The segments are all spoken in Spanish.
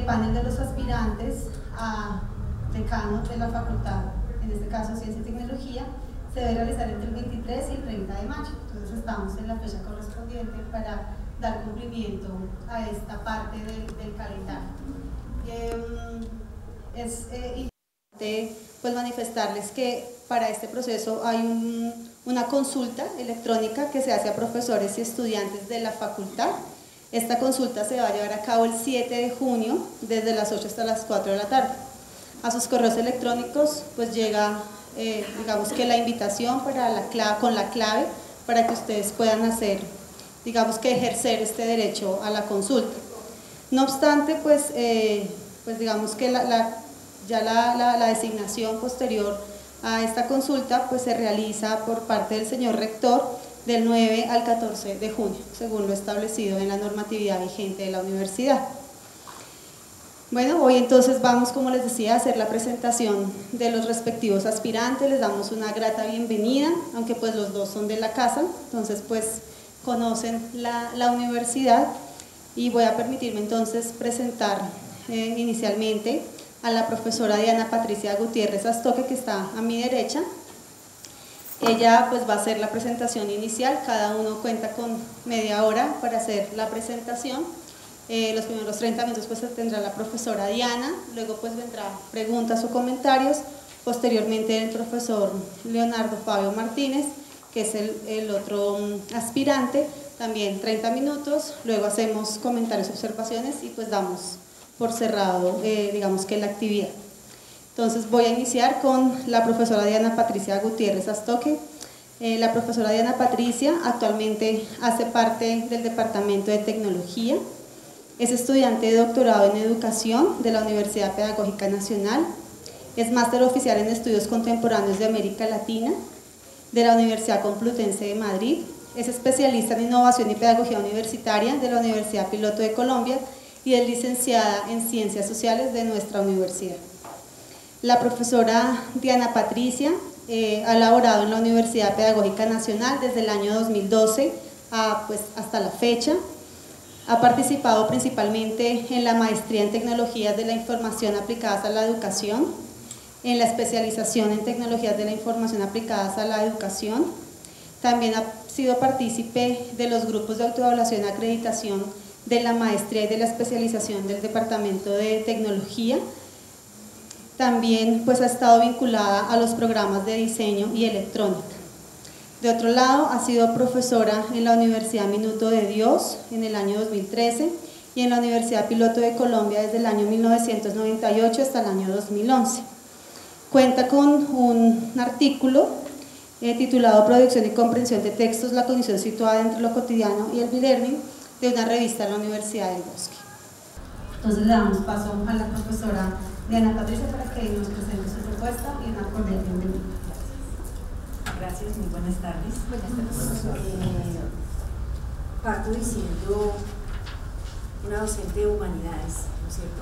panel de los aspirantes a decano de la facultad, en este caso Ciencia y Tecnología, se debe realizar entre el 23 y el 30 de mayo. Entonces estamos en la fecha correspondiente para dar cumplimiento a esta parte del calendario. Es importante pues manifestarles que para este proceso hay una consulta electrónica que se hace a profesores y estudiantes de la facultad. Esta consulta se va a llevar a cabo el 7 de junio desde las 8 hasta las 4 de la tarde. A sus correos electrónicos pues llega digamos que la invitación con la clave para que ustedes puedan hacer, digamos que ejercer este derecho a la consulta. No obstante, pues digamos que la designación posterior a esta consulta pues se realiza por parte del señor rector del 9 al 14 de junio, según lo establecido en la normatividad vigente de la universidad. Bueno, hoy entonces vamos, como les decía, a hacer la presentación de los respectivos aspirantes. Les damos una grata bienvenida, aunque pues los dos son de la casa, entonces pues conocen la universidad, y voy a permitirme entonces presentar inicialmente a la profesora Diana Patricia Gutiérrez Astoque, que está a mi derecha. Ella pues va a hacer la presentación inicial, cada uno cuenta con media hora para hacer la presentación. Los primeros 30 minutos pues tendrá la profesora Diana, luego pues vendrá preguntas o comentarios, posteriormente el profesor Leonardo Fabio Martínez, que es el otro aspirante, también 30 minutos, luego hacemos comentarios, observaciones y pues damos por cerrado digamos que la actividad. Entonces voy a iniciar con la profesora Diana Patricia Gutiérrez Astoque. La profesora Diana Patricia actualmente hace parte del Departamento de Tecnología. Es estudiante de doctorado en Educación de la Universidad Pedagógica Nacional, es máster oficial en Estudios Contemporáneos de América Latina de la Universidad Complutense de Madrid, es especialista en Innovación y Pedagogía Universitaria de la Universidad Piloto de Colombia y es licenciada en Ciencias Sociales de nuestra universidad. La profesora Diana Patricia ha laborado en la Universidad Pedagógica Nacional desde el año 2012 hasta la fecha. Ha participado principalmente en la maestría en tecnologías de la información aplicadas a la educación, en la especialización en tecnologías de la información aplicadas a la educación. También ha sido partícipe de los grupos de autoevaluación y acreditación de la maestría y de la especialización del Departamento de Tecnología. También pues ha estado vinculada a los programas de diseño y electrónica. De otro lado, ha sido profesora en la Universidad Minuto de Dios en el año 2013 y en la Universidad Piloto de Colombia desde el año 1998 hasta el año 2011. Cuenta con un artículo titulado Producción y comprensión de textos, la condición situada entre lo cotidiano y el e-learning, de una revista de la Universidad del Bosque. Entonces le damos paso a la profesora Diana Patricia para que nos presente su propuesta y una cordial bienvenida. Gracias, muy buenas tardes. Parto diciendo una docente de humanidades, ¿no es cierto?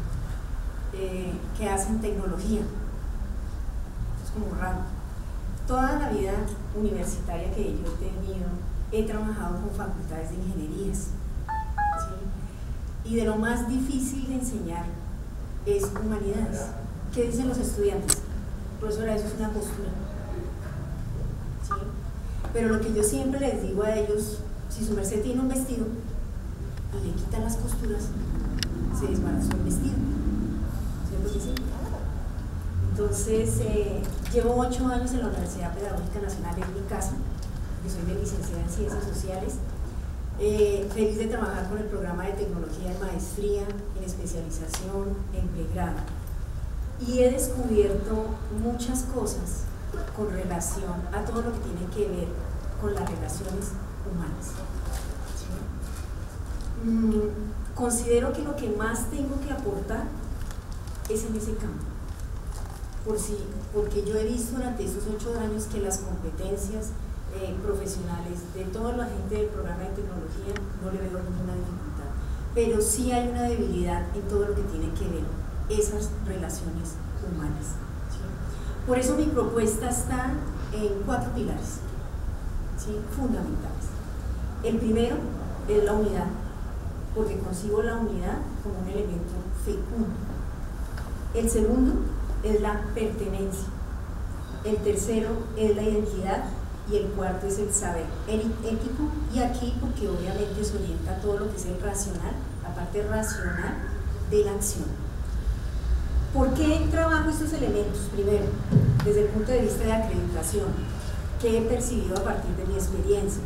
Que hacen tecnología. Es como raro. Toda la vida universitaria que yo he tenido, he trabajado con facultades de ingenierías, ¿sí? Y de lo más difícil de enseñar es humanidades. ¿Qué dicen los estudiantes? Profesora, eso es una postura. ¿Sí? Pero lo que yo siempre les digo a ellos, si su merced tiene un vestido y le quitan las costuras, se desbarató el vestido, ¿cierto que sí? Entonces, llevo 8 años en la Universidad Pedagógica Nacional, en mi casa, que soy de licenciada en Ciencias Sociales, feliz de trabajar con el programa de tecnología de maestría, en especialización, en pregrado, y he descubierto muchas cosas con relación a todo lo que tiene que ver con las relaciones humanas. ¿Sí? Considero que lo que más tengo que aportar es en ese campo, porque yo he visto durante estos 8 años que las competencias profesionales de toda la gente del programa de tecnología no le veo ninguna dificultad, pero sí hay una debilidad en todo lo que tiene que ver esas relaciones humanas. ¿Sí? Por eso mi propuesta está en 4 pilares, ¿sí? Fundamentales. El primero es la unidad, porque concibo la unidad como un elemento fecundo. El segundo es la pertenencia. El tercero es la identidad y el cuarto es el saber ético, y aquí porque obviamente se orienta todo lo que es el racional, la parte racional de la acción. ¿Por qué trabajo estos elementos? Primero, desde el punto de vista de acreditación, que he percibido a partir de mi experiencia,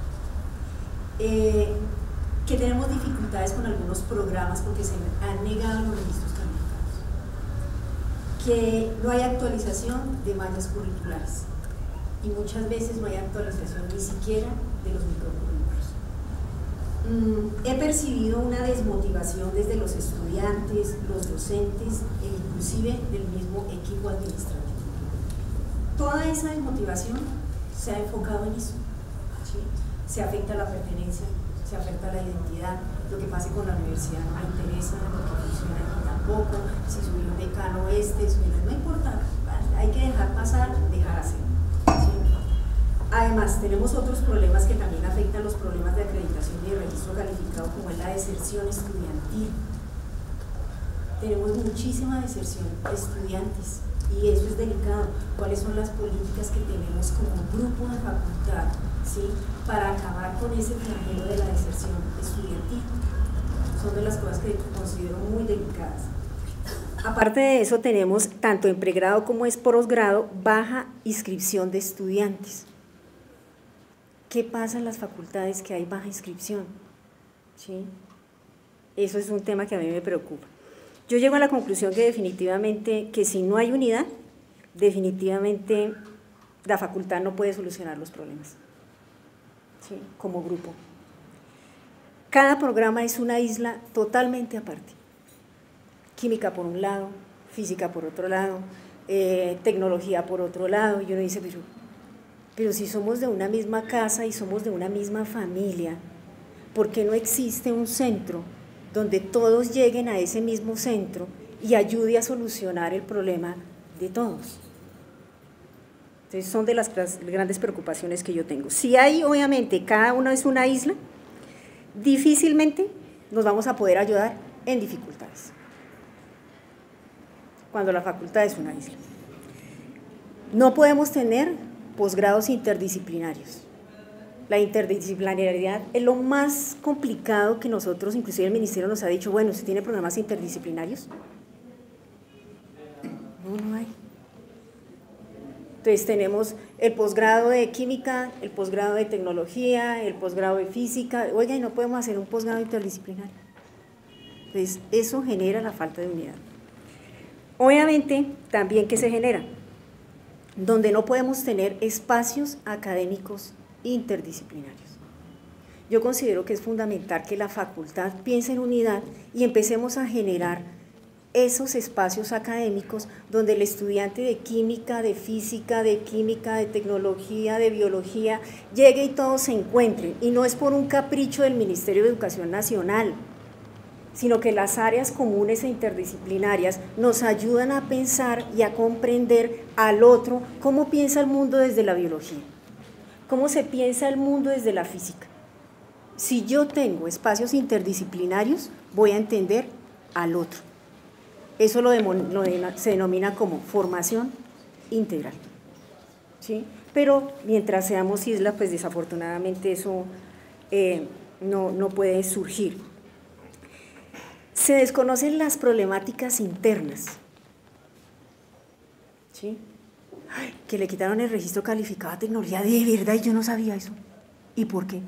que tenemos dificultades con algunos programas porque se han negado los registros calificados, que no hay actualización de mallas curriculares y muchas veces no hay actualización ni siquiera de los microcurrículos. He percibido una desmotivación desde los estudiantes, los docentes e inclusive del mismo equipo administrativo. Toda esa desmotivación se ha enfocado en eso, ¿sí? Se afecta la pertenencia, se afecta la identidad, lo que pase con la universidad no me interesa, lo que funciona aquí tampoco, si subió un decano no importa, hay que dejar pasar, dejar hacer. ¿Sí? Además, tenemos otros problemas que también afectan los problemas de acreditación y de registro calificado, como es la deserción estudiantil. Tenemos muchísima deserción de estudiantes y eso es delicado. ¿Cuáles son las políticas que tenemos como grupo de facultad, ¿sí?, para acabar con ese flagelo de la deserción estudiantil? Son de las cosas que considero muy delicadas. Aparte de eso, tenemos tanto en pregrado como en posgrado baja inscripción de estudiantes. ¿Qué pasa en las facultades que hay baja inscripción? ¿Sí? Eso es un tema que a mí me preocupa. Yo llego a la conclusión que definitivamente, que si no hay unidad, definitivamente la facultad no puede solucionar los problemas, ¿sí?, como grupo. Cada programa es una isla totalmente aparte. Química por un lado, física por otro lado, tecnología por otro lado, y uno dice, pero si somos de una misma casa y somos de una misma familia, ¿por qué no existe un centro donde todos lleguen a ese mismo centro y ayude a solucionar el problema de todos? Entonces son de las grandes preocupaciones que yo tengo. Si hay, obviamente, cada uno es una isla, difícilmente nos vamos a poder ayudar en dificultades, cuando la facultad es una isla. No podemos tener posgrados interdisciplinarios. La interdisciplinariedad es lo más complicado que nosotros, inclusive el ministerio nos ha dicho, bueno, ¿usted tiene programas interdisciplinarios? No hay. Entonces tenemos el posgrado de química, el posgrado de tecnología, el posgrado de física, oiga, y no podemos hacer un posgrado interdisciplinario. Entonces eso genera la falta de unidad. Obviamente, también ¿qué se genera? Donde no podemos tener espacios académicos interdisciplinarios. Yo considero que es fundamental que la facultad piense en unidad y empecemos a generar esos espacios académicos donde el estudiante de química, de física, de química, de tecnología, de biología, llegue y todos se encuentren, y no es por un capricho del Ministerio de Educación Nacional, sino que las áreas comunes e interdisciplinarias nos ayudan a pensar y a comprender al otro cómo piensa el mundo desde la biología, cómo se piensa el mundo desde la física. Si yo tengo espacios interdisciplinarios, voy a entender al otro. Eso se denomina como formación integral, ¿sí? Pero mientras seamos isla, pues desafortunadamente eso no puede surgir. Se desconocen las problemáticas internas, ¿sí? Ay, que le quitaron el registro calificado a tecnología, de verdad, y yo no sabía eso. ¿Y por qué?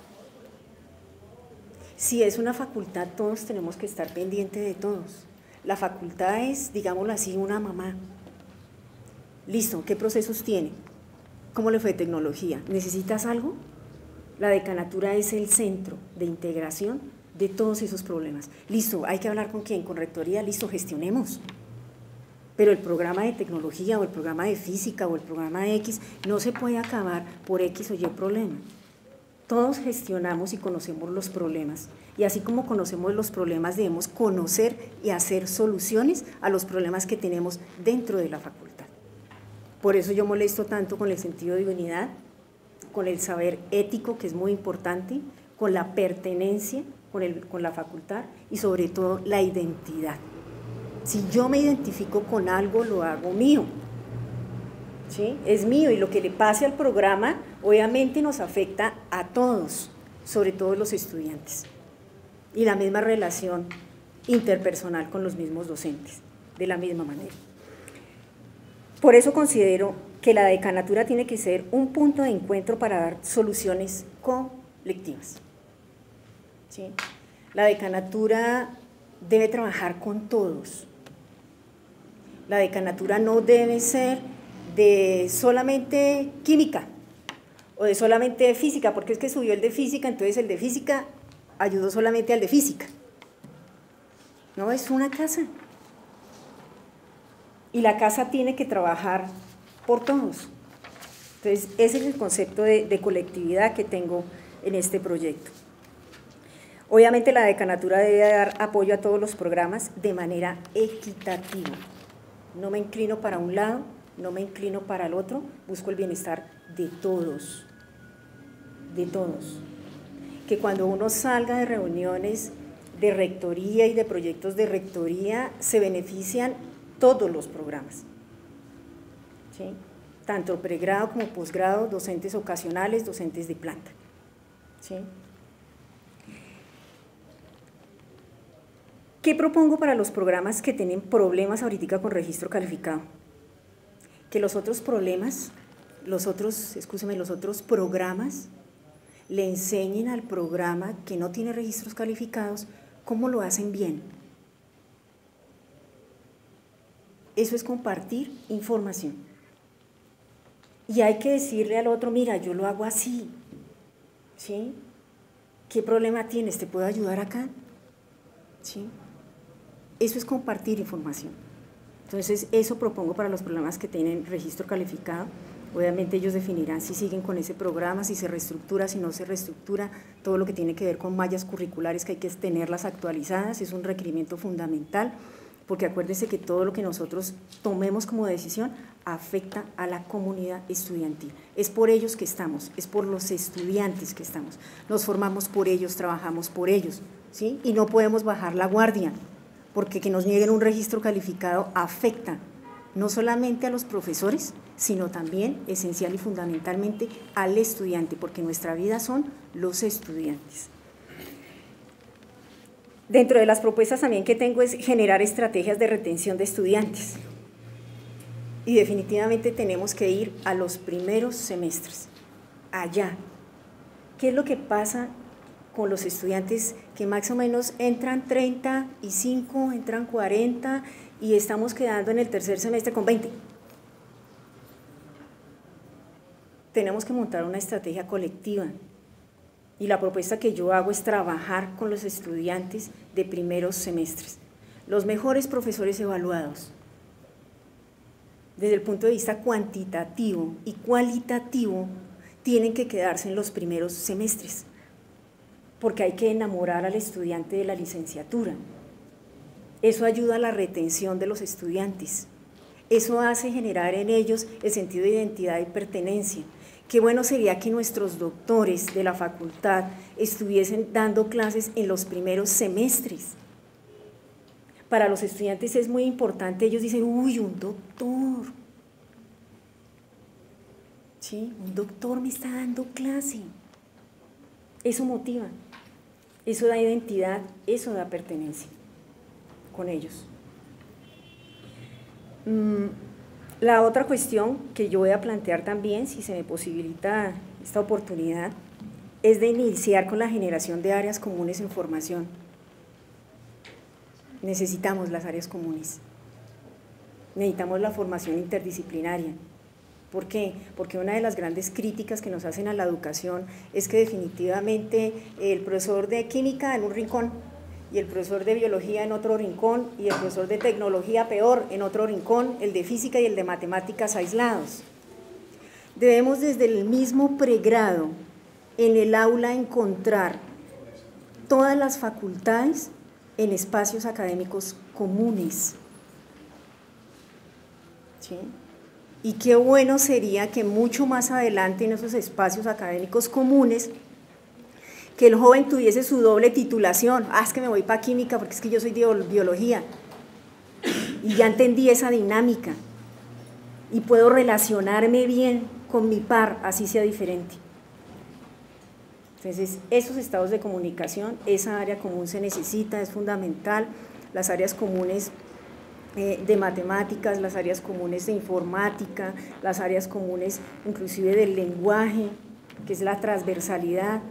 Si es una facultad, todos tenemos que estar pendientes de todos. La facultad es, digámoslo así, una mamá. Listo, ¿qué procesos tiene? ¿Cómo le fue tecnología? ¿Necesitas algo? La decanatura es el centro de integración de todos esos problemas. Listo, ¿hay que hablar con quién? Con rectoría, listo, gestionemos. Pero el programa de tecnología o el programa de física o el programa de X no se puede acabar por X o Y problema. Todos gestionamos y conocemos los problemas, y así como conocemos los problemas, debemos conocer y hacer soluciones a los problemas que tenemos dentro de la facultad. Por eso yo molesto tanto con el sentido de unidad, con el saber ético, que es muy importante, con la pertenencia, con la facultad y sobre todo la identidad. Si yo me identifico con algo, lo hago mío, ¿sí? Es mío, y lo que le pase al programa obviamente nos afecta a todos, sobre todo los estudiantes, y la misma relación interpersonal con los mismos docentes, de la misma manera. Por eso considero que la decanatura tiene que ser un punto de encuentro para dar soluciones colectivas, ¿sí? La decanatura debe trabajar con todos. La decanatura no debe ser de solamente química o de solamente física, porque es que subió el de física, entonces el de física ayudó solamente al de física. No, es una casa. Y la casa tiene que trabajar por todos. Entonces, ese es el concepto de colectividad que tengo en este proyecto. Obviamente la decanatura debe dar apoyo a todos los programas de manera equitativa. No me inclino para un lado, no me inclino para el otro, busco el bienestar de todos, de todos. Que cuando uno salga de reuniones de rectoría y de proyectos de rectoría, se benefician todos los programas, ¿sí? Tanto pregrado como posgrado, docentes ocasionales, docentes de planta, ¿sí? ¿Qué propongo para los programas que tienen problemas ahorita con registro calificado? Que los otros programas le enseñen al programa que no tiene registros calificados cómo lo hacen bien. Eso es compartir información. Y hay que decirle al otro, mira, yo lo hago así, ¿sí? ¿Qué problema tienes? ¿Te puedo ayudar acá? ¿Sí? Eso es compartir información. Entonces, eso propongo para los programas que tienen registro calificado. Obviamente ellos definirán si siguen con ese programa, si se reestructura, si no se reestructura, todo lo que tiene que ver con mallas curriculares que hay que tenerlas actualizadas, es un requerimiento fundamental, porque acuérdense que todo lo que nosotros tomemos como decisión afecta a la comunidad estudiantil. Es por ellos que estamos, es por los estudiantes que estamos. Nos formamos por ellos, trabajamos por ellos, ¿sí? Y no podemos bajar la guardia, porque que nos nieguen un registro calificado afecta no solamente a los profesores, sino también esencial y fundamentalmente al estudiante, porque nuestra vida son los estudiantes. Dentro de las propuestas también que tengo es generar estrategias de retención de estudiantes. Y definitivamente tenemos que ir a los primeros semestres, allá. ¿Qué es lo que pasa con los estudiantes que más o menos entran 35, entran 40 y estamos quedando en el tercer semestre con 20? Tenemos que montar una estrategia colectiva. Y la propuesta que yo hago es trabajar con los estudiantes de primeros semestres, los mejores profesores evaluados, desde el punto de vista cuantitativo y cualitativo, tienen que quedarse en los primeros semestres, porque hay que enamorar al estudiante de la licenciatura. Eso ayuda a la retención de los estudiantes, eso hace generar en ellos el sentido de identidad y pertenencia. Qué bueno sería que nuestros doctores de la facultad estuviesen dando clases en los primeros semestres. Para los estudiantes es muy importante, ellos dicen, uy, un doctor, ¿sí? Un doctor me está dando clase. Eso motiva, eso da identidad, eso da pertenencia con ellos. La otra cuestión que yo voy a plantear también, si se me posibilita esta oportunidad, es de iniciar con la generación de áreas comunes en formación. Necesitamos las áreas comunes, necesitamos la formación interdisciplinaria. ¿Por qué? Porque una de las grandes críticas que nos hacen a la educación es que definitivamente el profesor de química en un rincón, y el profesor de biología en otro rincón, y el profesor de tecnología peor en otro rincón, el de física y el de matemáticas aislados. Debemos desde el mismo pregrado en el aula encontrar todas las facultades en espacios académicos comunes, ¿sí? Y qué bueno sería que mucho más adelante en esos espacios académicos comunes que el joven tuviese su doble titulación. Es que me voy para química porque es que yo soy de biología. Y ya entendí esa dinámica. Y puedo relacionarme bien con mi par, así sea diferente. Entonces, esos estados de comunicación, esa área común se necesita, es fundamental. Las áreas comunes de matemáticas, las áreas comunes de informática, las áreas comunes inclusive del lenguaje, que es la transversalidad.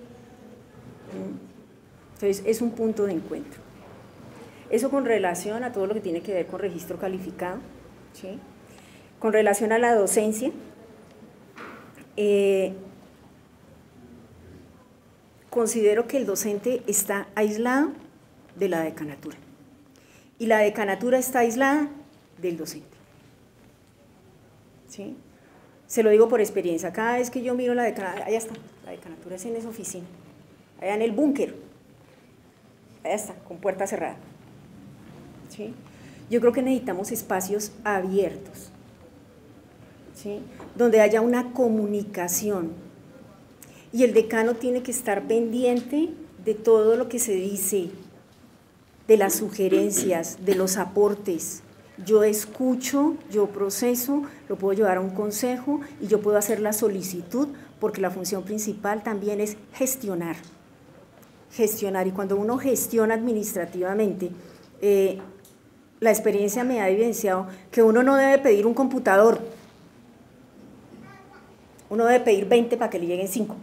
Entonces, es un punto de encuentro. Eso con relación a todo lo que tiene que ver con registro calificado, ¿sí? Con relación a la docencia, considero que el docente está aislado de la decanatura y la decanatura está aislada del docente, ¿sí? Se lo digo por experiencia, cada vez que yo miro la decanatura, allá está, la decanatura es en esa oficina, allá en el búnker, allá está, con puerta cerrada, ¿sí? Yo creo que necesitamos espacios abiertos, ¿sí? Donde haya una comunicación y el decano tiene que estar pendiente de todo lo que se dice, de las sugerencias, de los aportes. Yo escucho, yo proceso, lo puedo llevar a un consejo y yo puedo hacer la solicitud porque la función principal también es gestionar. Gestionar, y cuando uno gestiona administrativamente, la experiencia me ha evidenciado que uno no debe pedir un computador, uno debe pedir 20 para que le lleguen 5.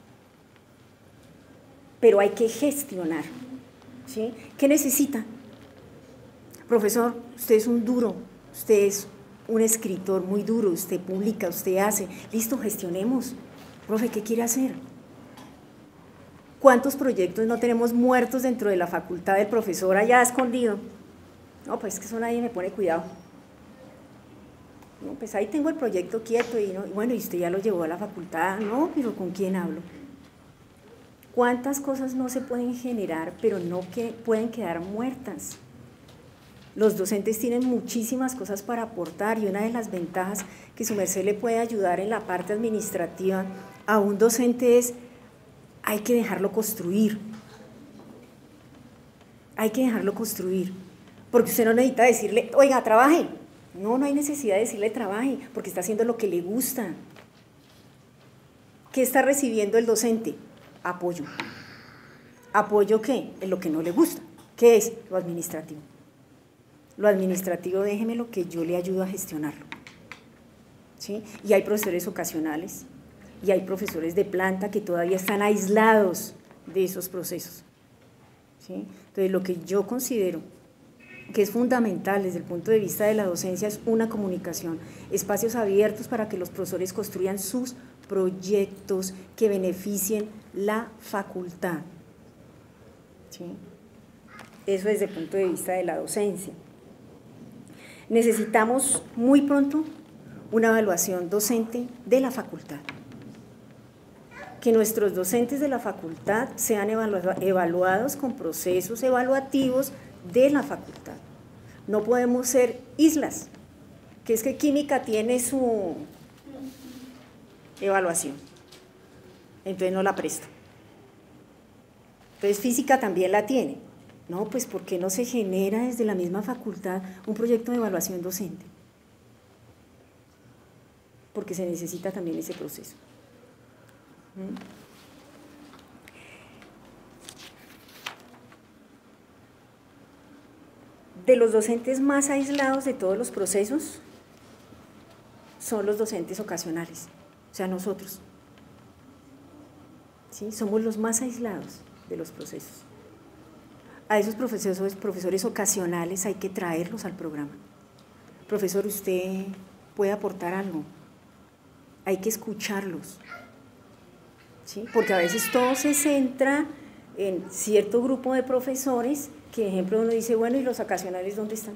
Pero hay que gestionar, ¿sí? ¿Qué necesita? Profesor, usted es un duro, usted es un escritor muy duro, usted publica, usted hace, listo, gestionemos. Profe, ¿qué quiere hacer? ¿Cuántos proyectos no tenemos muertos dentro de la facultad del profesor allá escondido? No, pues es que eso nadie me pone cuidado. No, pues ahí tengo el proyecto quieto y no, bueno, y usted ya lo llevó a la facultad, no, pero ¿con quién hablo? ¿Cuántas cosas no se pueden generar, pero no que pueden quedar muertas? Los docentes tienen muchísimas cosas para aportar y una de las ventajas que su merced le puede ayudar en la parte administrativa a un docente es, hay que dejarlo construir. Hay que dejarlo construir, porque usted no necesita decirle, oiga, trabaje. No, no hay necesidad de decirle trabaje, porque está haciendo lo que le gusta. ¿Qué está recibiendo el docente? Apoyo. ¿Apoyo qué? En lo que no le gusta. ¿Qué es? Lo administrativo. Lo administrativo, déjeme que yo le ayudo a gestionarlo, ¿sí? Y hay profesores ocasionales, y hay profesores de planta que todavía están aislados de esos procesos, ¿sí? Entonces, lo que yo considero que es fundamental desde el punto de vista de la docencia es una comunicación, espacios abiertos para que los profesores construyan sus proyectos que beneficien la facultad, ¿sí? Eso desde el punto de vista de la docencia. Necesitamos muy pronto una evaluación docente de la facultad. Que nuestros docentes de la facultad sean evaluados con procesos evaluativos de la facultad. No podemos ser islas, que es que química tiene su evaluación, entonces no la presto. Entonces física también la tiene. No, pues ¿por qué no se genera desde la misma facultad un proyecto de evaluación docente? Porque se necesita también ese proceso. De los docentes más aislados de todos los procesos son los docentes ocasionales, o sea, nosotros, ¿sí? Somos los más aislados de los procesos. A esos profesores ocasionales hay que traerlos al programa. Profesor, usted puede aportar algo, hay que escucharlos, ¿sí? Porque a veces todo se centra en cierto grupo de profesores que, ejemplo, uno dice, bueno, ¿y los ocasionales dónde están?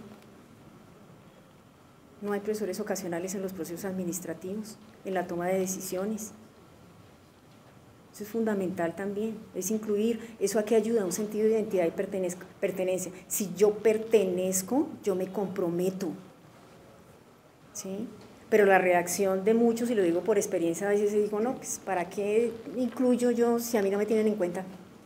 No hay profesores ocasionales en los procesos administrativos, en la toma de decisiones. Eso es fundamental también, es incluir, eso a qué ayuda, un sentido de identidad y pertenencia. Si yo pertenezco, yo me comprometo, ¿sí? pero la reacción de muchos, y lo digo por experiencia, a veces digo, no, pues ¿para qué incluyo yo si a mí no me tienen en cuenta?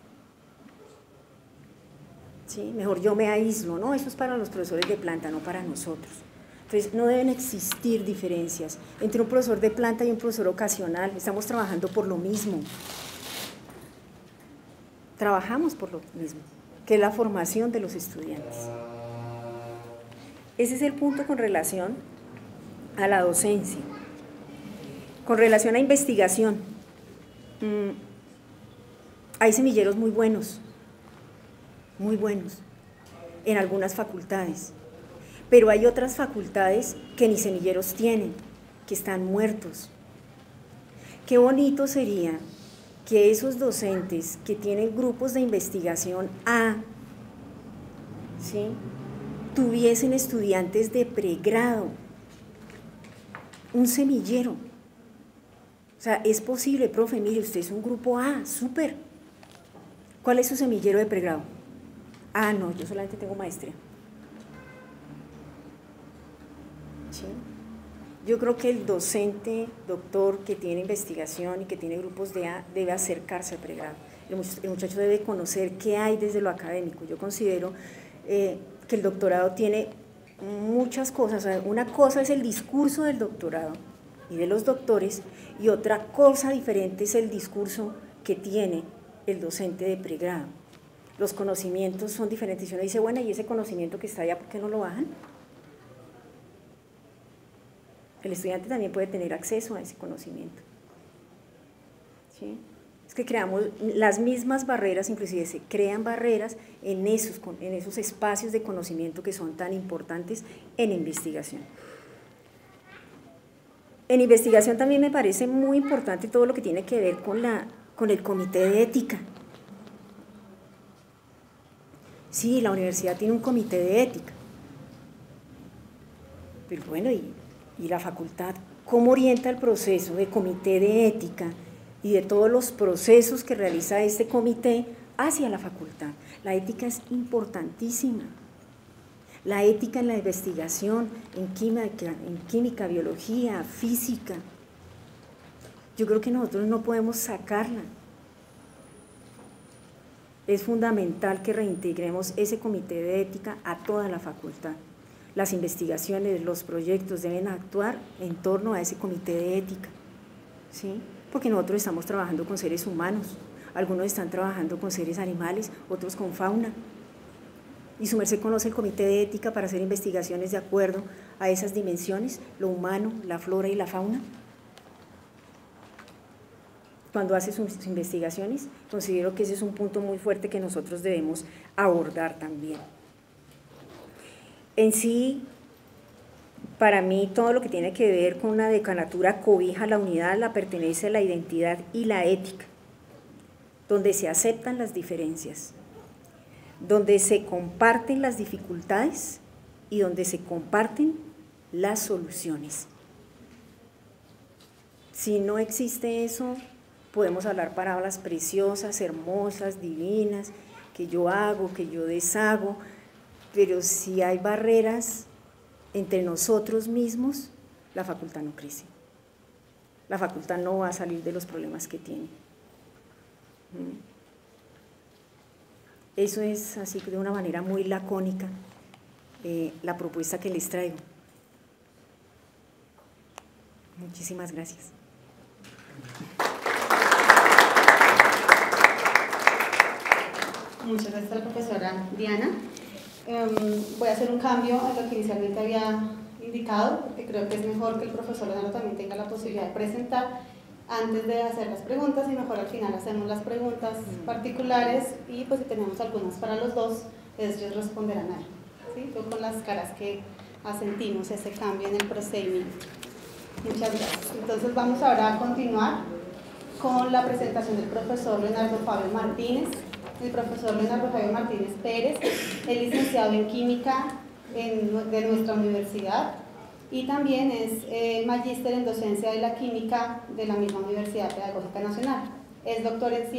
¿Sí? Mejor yo me aíslo, no, eso es para los profesores de planta, no para nosotros. Entonces no deben existir diferencias entre un profesor de planta y un profesor ocasional, estamos trabajando por lo mismo. Trabajamos por lo mismo, que es la formación de los estudiantes. Ese es el punto con relación a la docencia. Con relación a investigación, hay semilleros muy buenos en algunas facultades, pero hay otras facultades que ni semilleros tienen, que están muertos. Qué bonito sería que esos docentes que tienen grupos de investigación A, ¿sí?, tuviesen estudiantes de pregrado, un semillero. O sea, es posible, profe, mire, usted es un grupo A, súper. ¿Cuál es su semillero de pregrado? Ah, no, yo solamente tengo maestría. ¿Sí? Yo creo que el docente, doctor que tiene investigación y que tiene grupos de A debe acercarse al pregrado. El muchacho debe conocer qué hay desde lo académico. Yo considero que el doctorado tiene muchas cosas. Una cosa es el discurso del doctorado y de los doctores, y otra cosa diferente es el discurso que tiene el docente de pregrado. Los conocimientos son diferentes. Y uno dice, bueno, ¿y ese conocimiento que está allá, por qué no lo bajan? El estudiante también puede tener acceso a ese conocimiento. ¿Sí? Es que creamos las mismas barreras, inclusive se crean barreras en esos espacios de conocimiento que son tan importantes en investigación. En investigación también me parece muy importante todo lo que tiene que ver con el comité de ética. Sí, la universidad tiene un comité de ética, pero bueno, y la facultad, ¿cómo orienta el proceso de comité de ética y de todos los procesos que realiza este comité hacia la facultad? La ética es importantísima. La ética en la investigación, en química, biología, física. Yo creo que nosotros no podemos sacarla. Es fundamental que reintegremos ese comité de ética a toda la facultad. Las investigaciones, los proyectos deben actuar en torno a ese comité de ética, ¿sí? Porque nosotros estamos trabajando con seres humanos, algunos están trabajando con seres animales, otros con fauna. Y su merced conoce el comité de ética para hacer investigaciones de acuerdo a esas dimensiones, lo humano, la flora y la fauna. Cuando hace sus investigaciones, considero que ese es un punto muy fuerte que nosotros debemos abordar también. En sí, para mí, todo lo que tiene que ver con una decanatura cobija la unidad, la pertenencia, la identidad y la ética, donde se aceptan las diferencias, donde se comparten las dificultades y donde se comparten las soluciones. Si no existe eso, podemos hablar palabras preciosas, hermosas, divinas, que yo hago, que yo deshago, pero si hay barreras entre nosotros mismos, la facultad no crece. La facultad no va a salir de los problemas que tiene. Eso es así de una manera muy lacónica la propuesta que les traigo. Muchísimas gracias. Muchas gracias a la profesora Diana. Voy a hacer un cambio a lo que inicialmente había indicado, porque creo que es mejor que el profesor Leonardo también tenga la posibilidad de presentar antes de hacer las preguntas, y mejor al final hacemos las preguntas particulares, y pues si tenemos algunas para los dos, ellos responderán ahí, ¿sí? Yo con las caras que asentimos ese cambio en el procedimiento. Muchas gracias. Entonces vamos ahora a continuar con la presentación del profesor Leonardo Fabio Martínez. El profesor Leonardo Fabio Martínez Pérez es licenciado en Química de nuestra universidad y también es magíster en docencia de la química de la misma Universidad Pedagógica Nacional. Es doctor en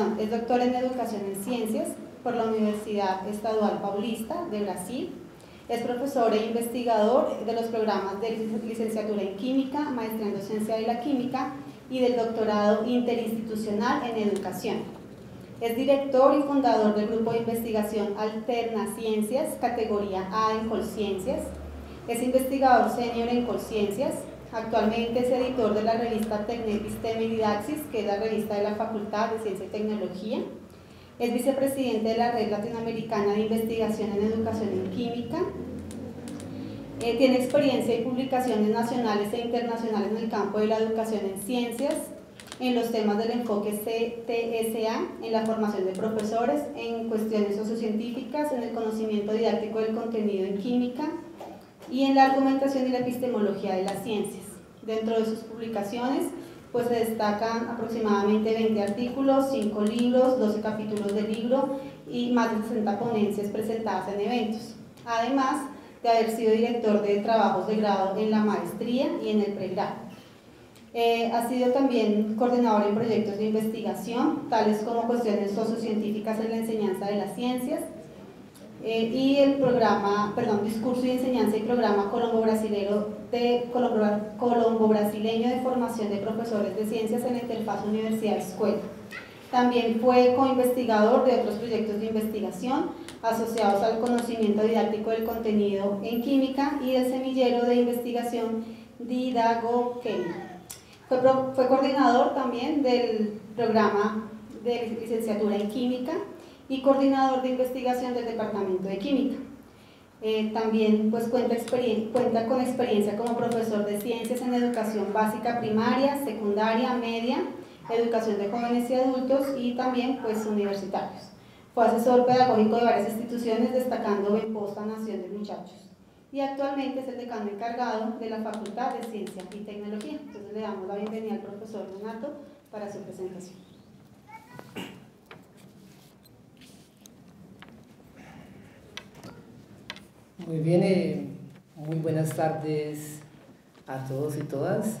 educación en ciencias por la Universidad Estadual Paulista de Brasil. Es profesor e investigador de los programas de licenciatura en Química, Maestría en Docencia de la Química y del doctorado interinstitucional en Educación. Es director y fundador del grupo de investigación Alterna Ciencias, categoría A en Colciencias. Es investigador senior en Colciencias. Actualmente es editor de la revista Tecnepisteme y Didaxis, que es la revista de la Facultad de Ciencia y Tecnología. Es vicepresidente de la Red Latinoamericana de Investigación en Educación en Química. Tiene experiencia en publicaciones nacionales e internacionales en el campo de la educación en ciencias, en los temas del enfoque CTSA, en la formación de profesores, en cuestiones sociocientíficas, en el conocimiento didáctico del contenido en química y en la argumentación y la epistemología de las ciencias. Dentro de sus publicaciones pues se destacan aproximadamente 20 artículos, 5 libros, 12 capítulos de libro y más de 60 ponencias presentadas en eventos. Además de haber sido director de trabajos de grado en la maestría y en el pregrado. Ha sido también coordinador en proyectos de investigación, tales como cuestiones sociocientíficas en la enseñanza de las ciencias, y el programa, Discurso y Enseñanza y Programa Colombo-Brasileño de Formación de Profesores de Ciencias en la interfaz Universidad-Escuela. También fue coinvestigador de otros proyectos de investigación asociados al conocimiento didáctico del contenido en química y del semillero de investigación Didagoquímica. Fue coordinador también del programa de licenciatura en química y coordinador de investigación del Departamento de Química. También pues, cuenta con experiencia como profesor de ciencias en educación básica primaria, secundaria, media, educación de jóvenes y adultos y también pues, universitarios. Fue asesor pedagógico de varias instituciones, destacando Benposta Nación de Muchachos. Y actualmente es el decano encargado de la Facultad de Ciencia y Tecnología. Entonces le damos la bienvenida al profesor Donato para su presentación. Muy bien, muy buenas tardes a todos y todas.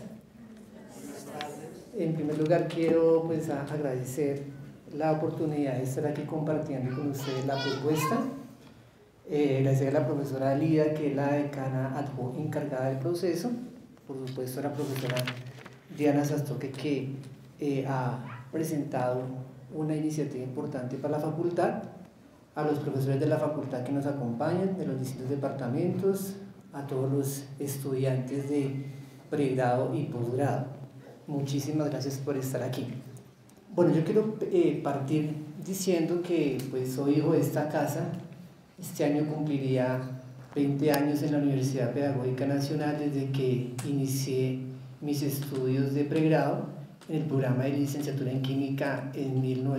En primer lugar quiero pues agradecer la oportunidad de estar aquí compartiendo con ustedes la propuesta. Agradecer a la profesora Lida, que es la decana encargada del proceso, por supuesto a la profesora Diana Sastoque, que ha presentado una iniciativa importante para la facultad, a los profesores de la facultad que nos acompañan, de los distintos departamentos, a todos los estudiantes de pregrado y posgrado. Muchísimas gracias por estar aquí. Bueno, yo quiero partir diciendo que pues, soy hijo de esta casa. Este año cumpliría 20 años en la Universidad Pedagógica Nacional desde que inicié mis estudios de pregrado en el programa de licenciatura en Química en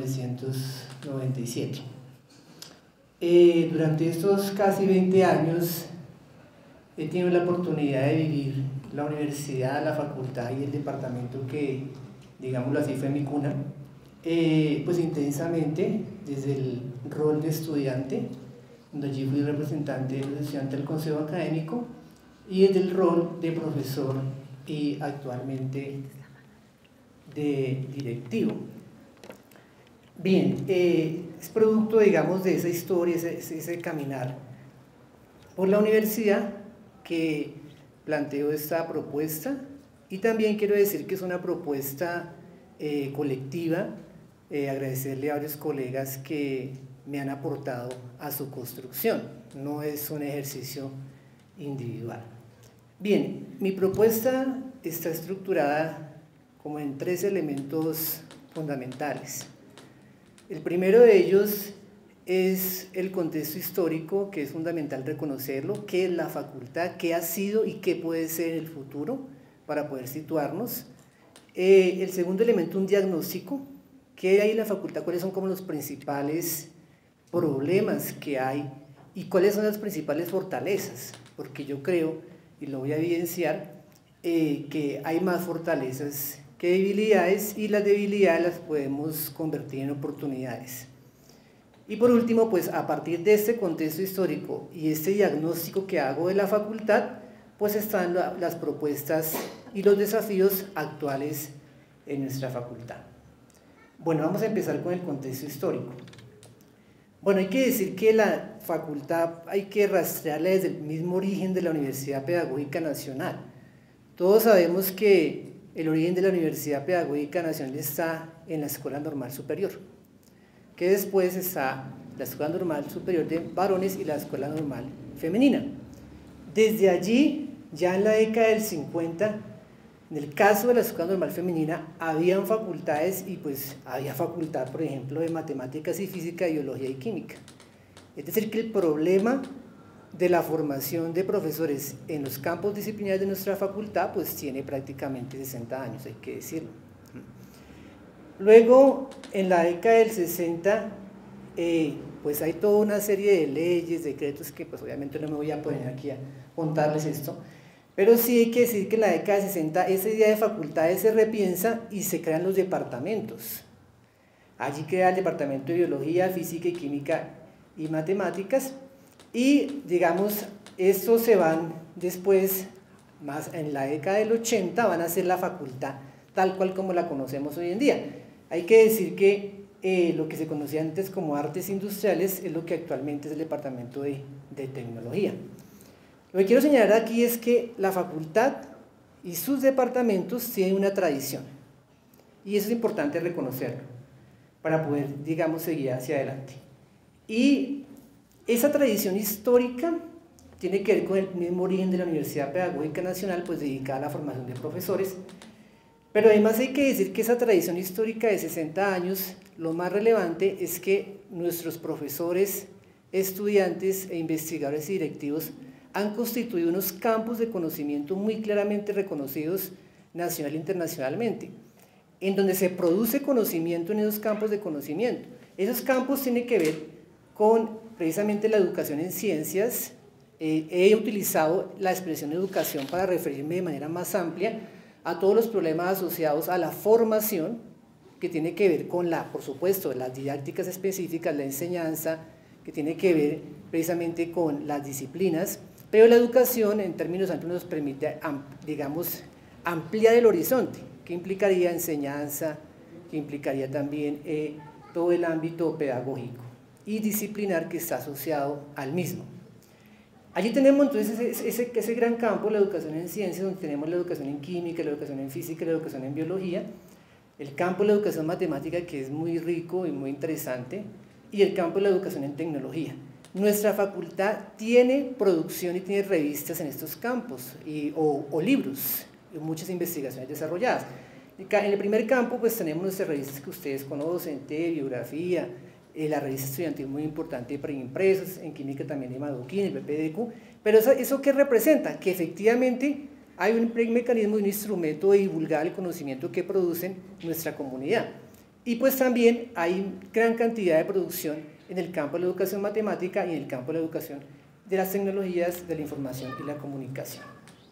1997. Durante estos casi 20 años he tenido la oportunidad de vivir la universidad, la facultad y el departamento que, digámoslo así, fue mi cuna, pues intensamente desde el rol de estudiante, donde allí fui representante de los estudiantes del consejo académico, y desde el rol de profesor y actualmente de directivo. Bien, es producto, digamos, de esa historia, ese caminar por la universidad que planteo esta propuesta, y también quiero decir que es una propuesta colectiva, agradecerle a varios colegas que me han aportado a su construcción, no es un ejercicio individual. Bien, mi propuesta está estructurada como en 3 elementos fundamentales. El primero de ellos es el contexto histórico, que es fundamental reconocerlo, qué es la facultad, qué ha sido y qué puede ser en el futuro para poder situarnos. El segundo elemento, un diagnóstico, qué hay en la facultad, cuáles son como los principales problemas que hay y cuáles son las principales fortalezas, porque yo creo, y lo voy a evidenciar, que hay más fortalezas que debilidades, y las debilidades las podemos convertir en oportunidades. Y por último, pues a partir de este contexto histórico y este diagnóstico que hago de la facultad, pues están las propuestas y los desafíos actuales en nuestra facultad. Bueno, vamos a empezar con el contexto histórico. Bueno, hay que decir que la facultad hay que rastrearla desde el mismo origen de la Universidad Pedagógica Nacional. Todos sabemos que el origen de la Universidad Pedagógica Nacional está en la Escuela Normal Superior, que después está la Escuela Normal Superior de Varones y la Escuela Normal Femenina. Desde allí, ya en la década del 50, en el caso de la Escuela Normal Femenina, habían facultades y pues había facultad, por ejemplo, de Matemáticas y Física, Biología y Química. Es decir, que el problema de la formación de profesores en los campos disciplinarios de nuestra facultad pues tiene prácticamente 60 años, hay que decirlo. Luego, en la década del 60, pues hay toda una serie de leyes, decretos que pues obviamente no me voy a poner aquí a contarles esto, pero sí hay que decir que en la década de 60 esa idea de facultades se repiensa y se crean los departamentos. Allí crea el departamento de Biología, Física y Química y Matemáticas, y digamos, estos se van después, más en la década del 80, van a ser la facultad tal cual como la conocemos hoy en día. Hay que decir que lo que se conocía antes como artes industriales es lo que actualmente es el departamento de tecnología. Lo que quiero señalar aquí es que la facultad y sus departamentos tienen una tradición, y eso es importante reconocerlo para poder, digamos, seguir hacia adelante. Y esa tradición histórica tiene que ver con el mismo origen de la Universidad Pedagógica Nacional, pues dedicada a la formación de profesores, pero además hay que decir que esa tradición histórica de 60 años, lo más relevante es que nuestros profesores, estudiantes e investigadores y directivos han constituido unos campos de conocimiento muy claramente reconocidos nacional e internacionalmente, en donde se produce conocimiento en esos campos de conocimiento. Esos campos tienen que ver con precisamente la educación en ciencias. He utilizado la expresión educación para referirme de manera más amplia a todos los problemas asociados a la formación, que tiene que ver con por supuesto, las didácticas específicas, la enseñanza, que tiene que ver precisamente con las disciplinas, pero la educación en términos amplios nos permite, digamos, ampliar el horizonte, que implicaría enseñanza, que implicaría también todo el ámbito pedagógico y disciplinar que está asociado al mismo. Allí tenemos entonces ese gran campo, la educación en ciencias, donde tenemos la educación en química, la educación en física, la educación en biología, el campo de la educación matemática, que es muy rico y muy interesante, y el campo de la educación en tecnología. Nuestra facultad tiene producción y tiene revistas en estos campos, o libros, y muchas investigaciones desarrolladas. En el primer campo pues tenemos nuestras revistas que ustedes conocen, biografía, la revista estudiantil muy importante para impresos, en química también de Madoquín, el PPDQ, pero ¿eso qué representa? Que efectivamente hay un mecanismo y un instrumento de divulgar el conocimiento que producen nuestra comunidad. Y pues también hay gran cantidad de producción en el campo de la educación matemática y en el campo de la educación de las tecnologías de la información y la comunicación.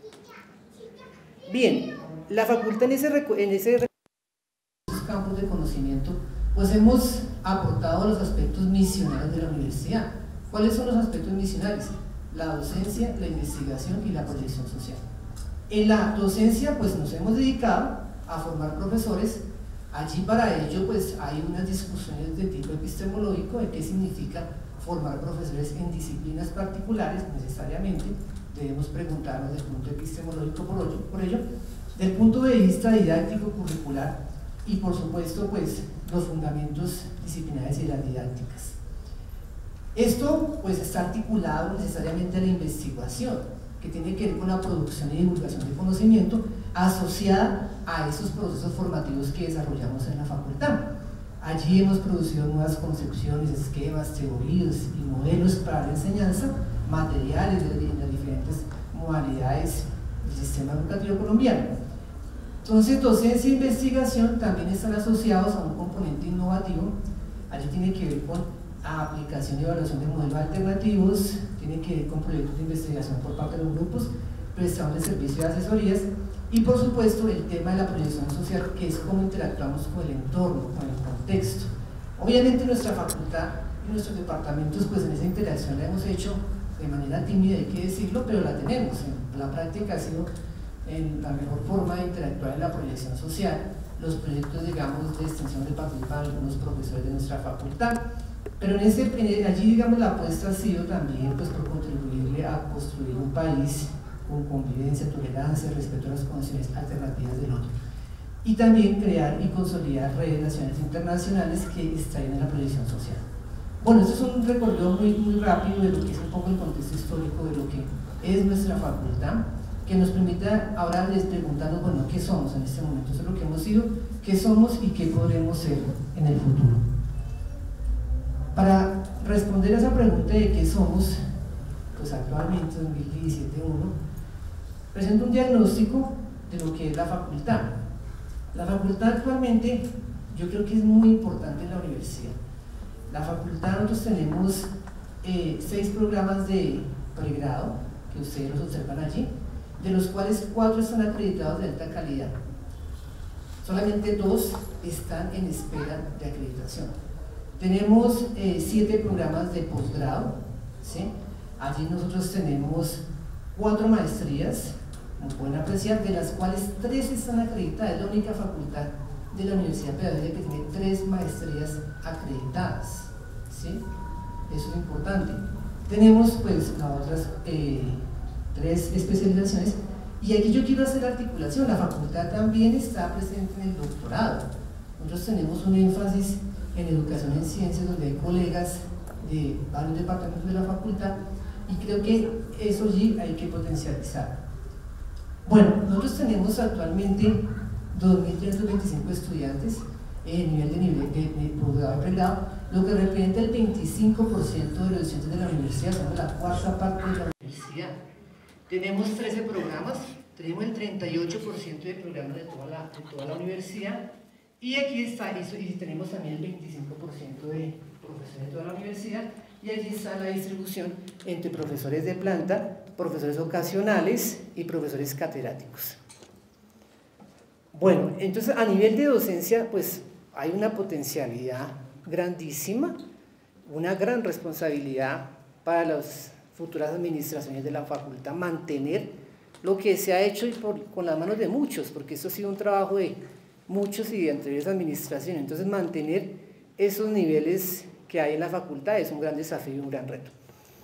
Bien, la facultad en esos campos de conocimiento, pues hemos aportado los aspectos misionarios de la universidad. ¿Cuáles son los aspectos misionarios? La docencia, la investigación y la proyección social. En la docencia pues nos hemos dedicado a formar profesores. Allí para ello pues hay unas discusiones de tipo epistemológico de qué significa formar profesores en disciplinas particulares. Necesariamente debemos preguntarnos del punto epistemológico por ello, del punto de vista didáctico curricular y por supuesto pues los fundamentos disciplinares y las didácticas. Esto pues está articulado necesariamente a la investigación, que tiene que ver con la producción y divulgación de conocimiento asociada a esos procesos formativos que desarrollamos en la facultad. Allí hemos producido nuevas concepciones, esquemas, teorías y modelos para la enseñanza, materiales de las diferentes modalidades del sistema educativo colombiano. Entonces, docencia e investigación también están asociados a un componente innovativo. Allí tiene que ver con aplicación y evaluación de modelos alternativos, tiene que ver con proyectos de investigación por parte de los grupos, prestación de servicios de asesorías y por supuesto el tema de la proyección social, que es cómo interactuamos con el entorno, con el contexto. Obviamente nuestra facultad y nuestros departamentos pues en esa interacción la hemos hecho de manera tímida, hay que decirlo, pero la tenemos. En la práctica ha sido la mejor forma de interactuar en la proyección social. Los proyectos, digamos, de extensión de participan algunos profesores de nuestra facultad. Pero allí, digamos, la apuesta ha sido también pues, por contribuirle a construir un país con convivencia, tolerancia, respeto a las condiciones alternativas del otro. Y también crear y consolidar redes nacionales e internacionales que extraigan la proyección social. Bueno, esto es un recorrido muy rápido de lo que es un poco el contexto histórico de lo que es nuestra facultad, que nos permite ahora les preguntarnos, bueno, ¿qué somos en este momento? Eso es lo que hemos sido, ¿qué somos y qué podremos ser en el futuro? Para responder a esa pregunta de qué somos, pues actualmente, 2017-1, presento un diagnóstico de lo que es la facultad. La facultad actualmente, yo creo que es muy importante en la universidad. La facultad, nosotros tenemos 6 programas de pregrado, que ustedes los observan allí, de los cuales 4 están acreditados de alta calidad. Solamente 2 están en espera de acreditación. Tenemos 7 programas de posgrado, ¿sí? Allí nosotros tenemos 4 maestrías, como pueden apreciar, de las cuales 3 están acreditadas. Es la única facultad de la Universidad Pedagógica que tiene 3 maestrías acreditadas, ¿sí? Eso es importante. Tenemos pues las otras 3 especializaciones, y aquí yo quiero hacer la articulación. La facultad también está presente en el doctorado. Nosotros tenemos un énfasis en educación en ciencias, donde hay colegas de varios departamentos de la facultad, y creo que eso allí hay que potencializar. Bueno, nosotros tenemos actualmente 2.325 estudiantes en nivel de posgrado y pregrado, lo que representa el 25% de los estudiantes de la universidad. Somos la 4ª parte de la universidad. Tenemos 13 programas, tenemos el 38% de programas de toda la universidad, y aquí está, y tenemos también el 25% de profesores de toda la universidad, y allí está la distribución entre profesores de planta, profesores ocasionales y profesores catedráticos. Bueno, entonces a nivel de docencia, pues hay una potencialidad grandísima, una gran responsabilidad para las futuras administraciones de la facultad, mantener lo que se ha hecho con las manos de muchos, porque esto ha sido un trabajo de muchos y de anteriores administraciones. Entonces mantener esos niveles que hay en la facultad es un gran desafío y un gran reto.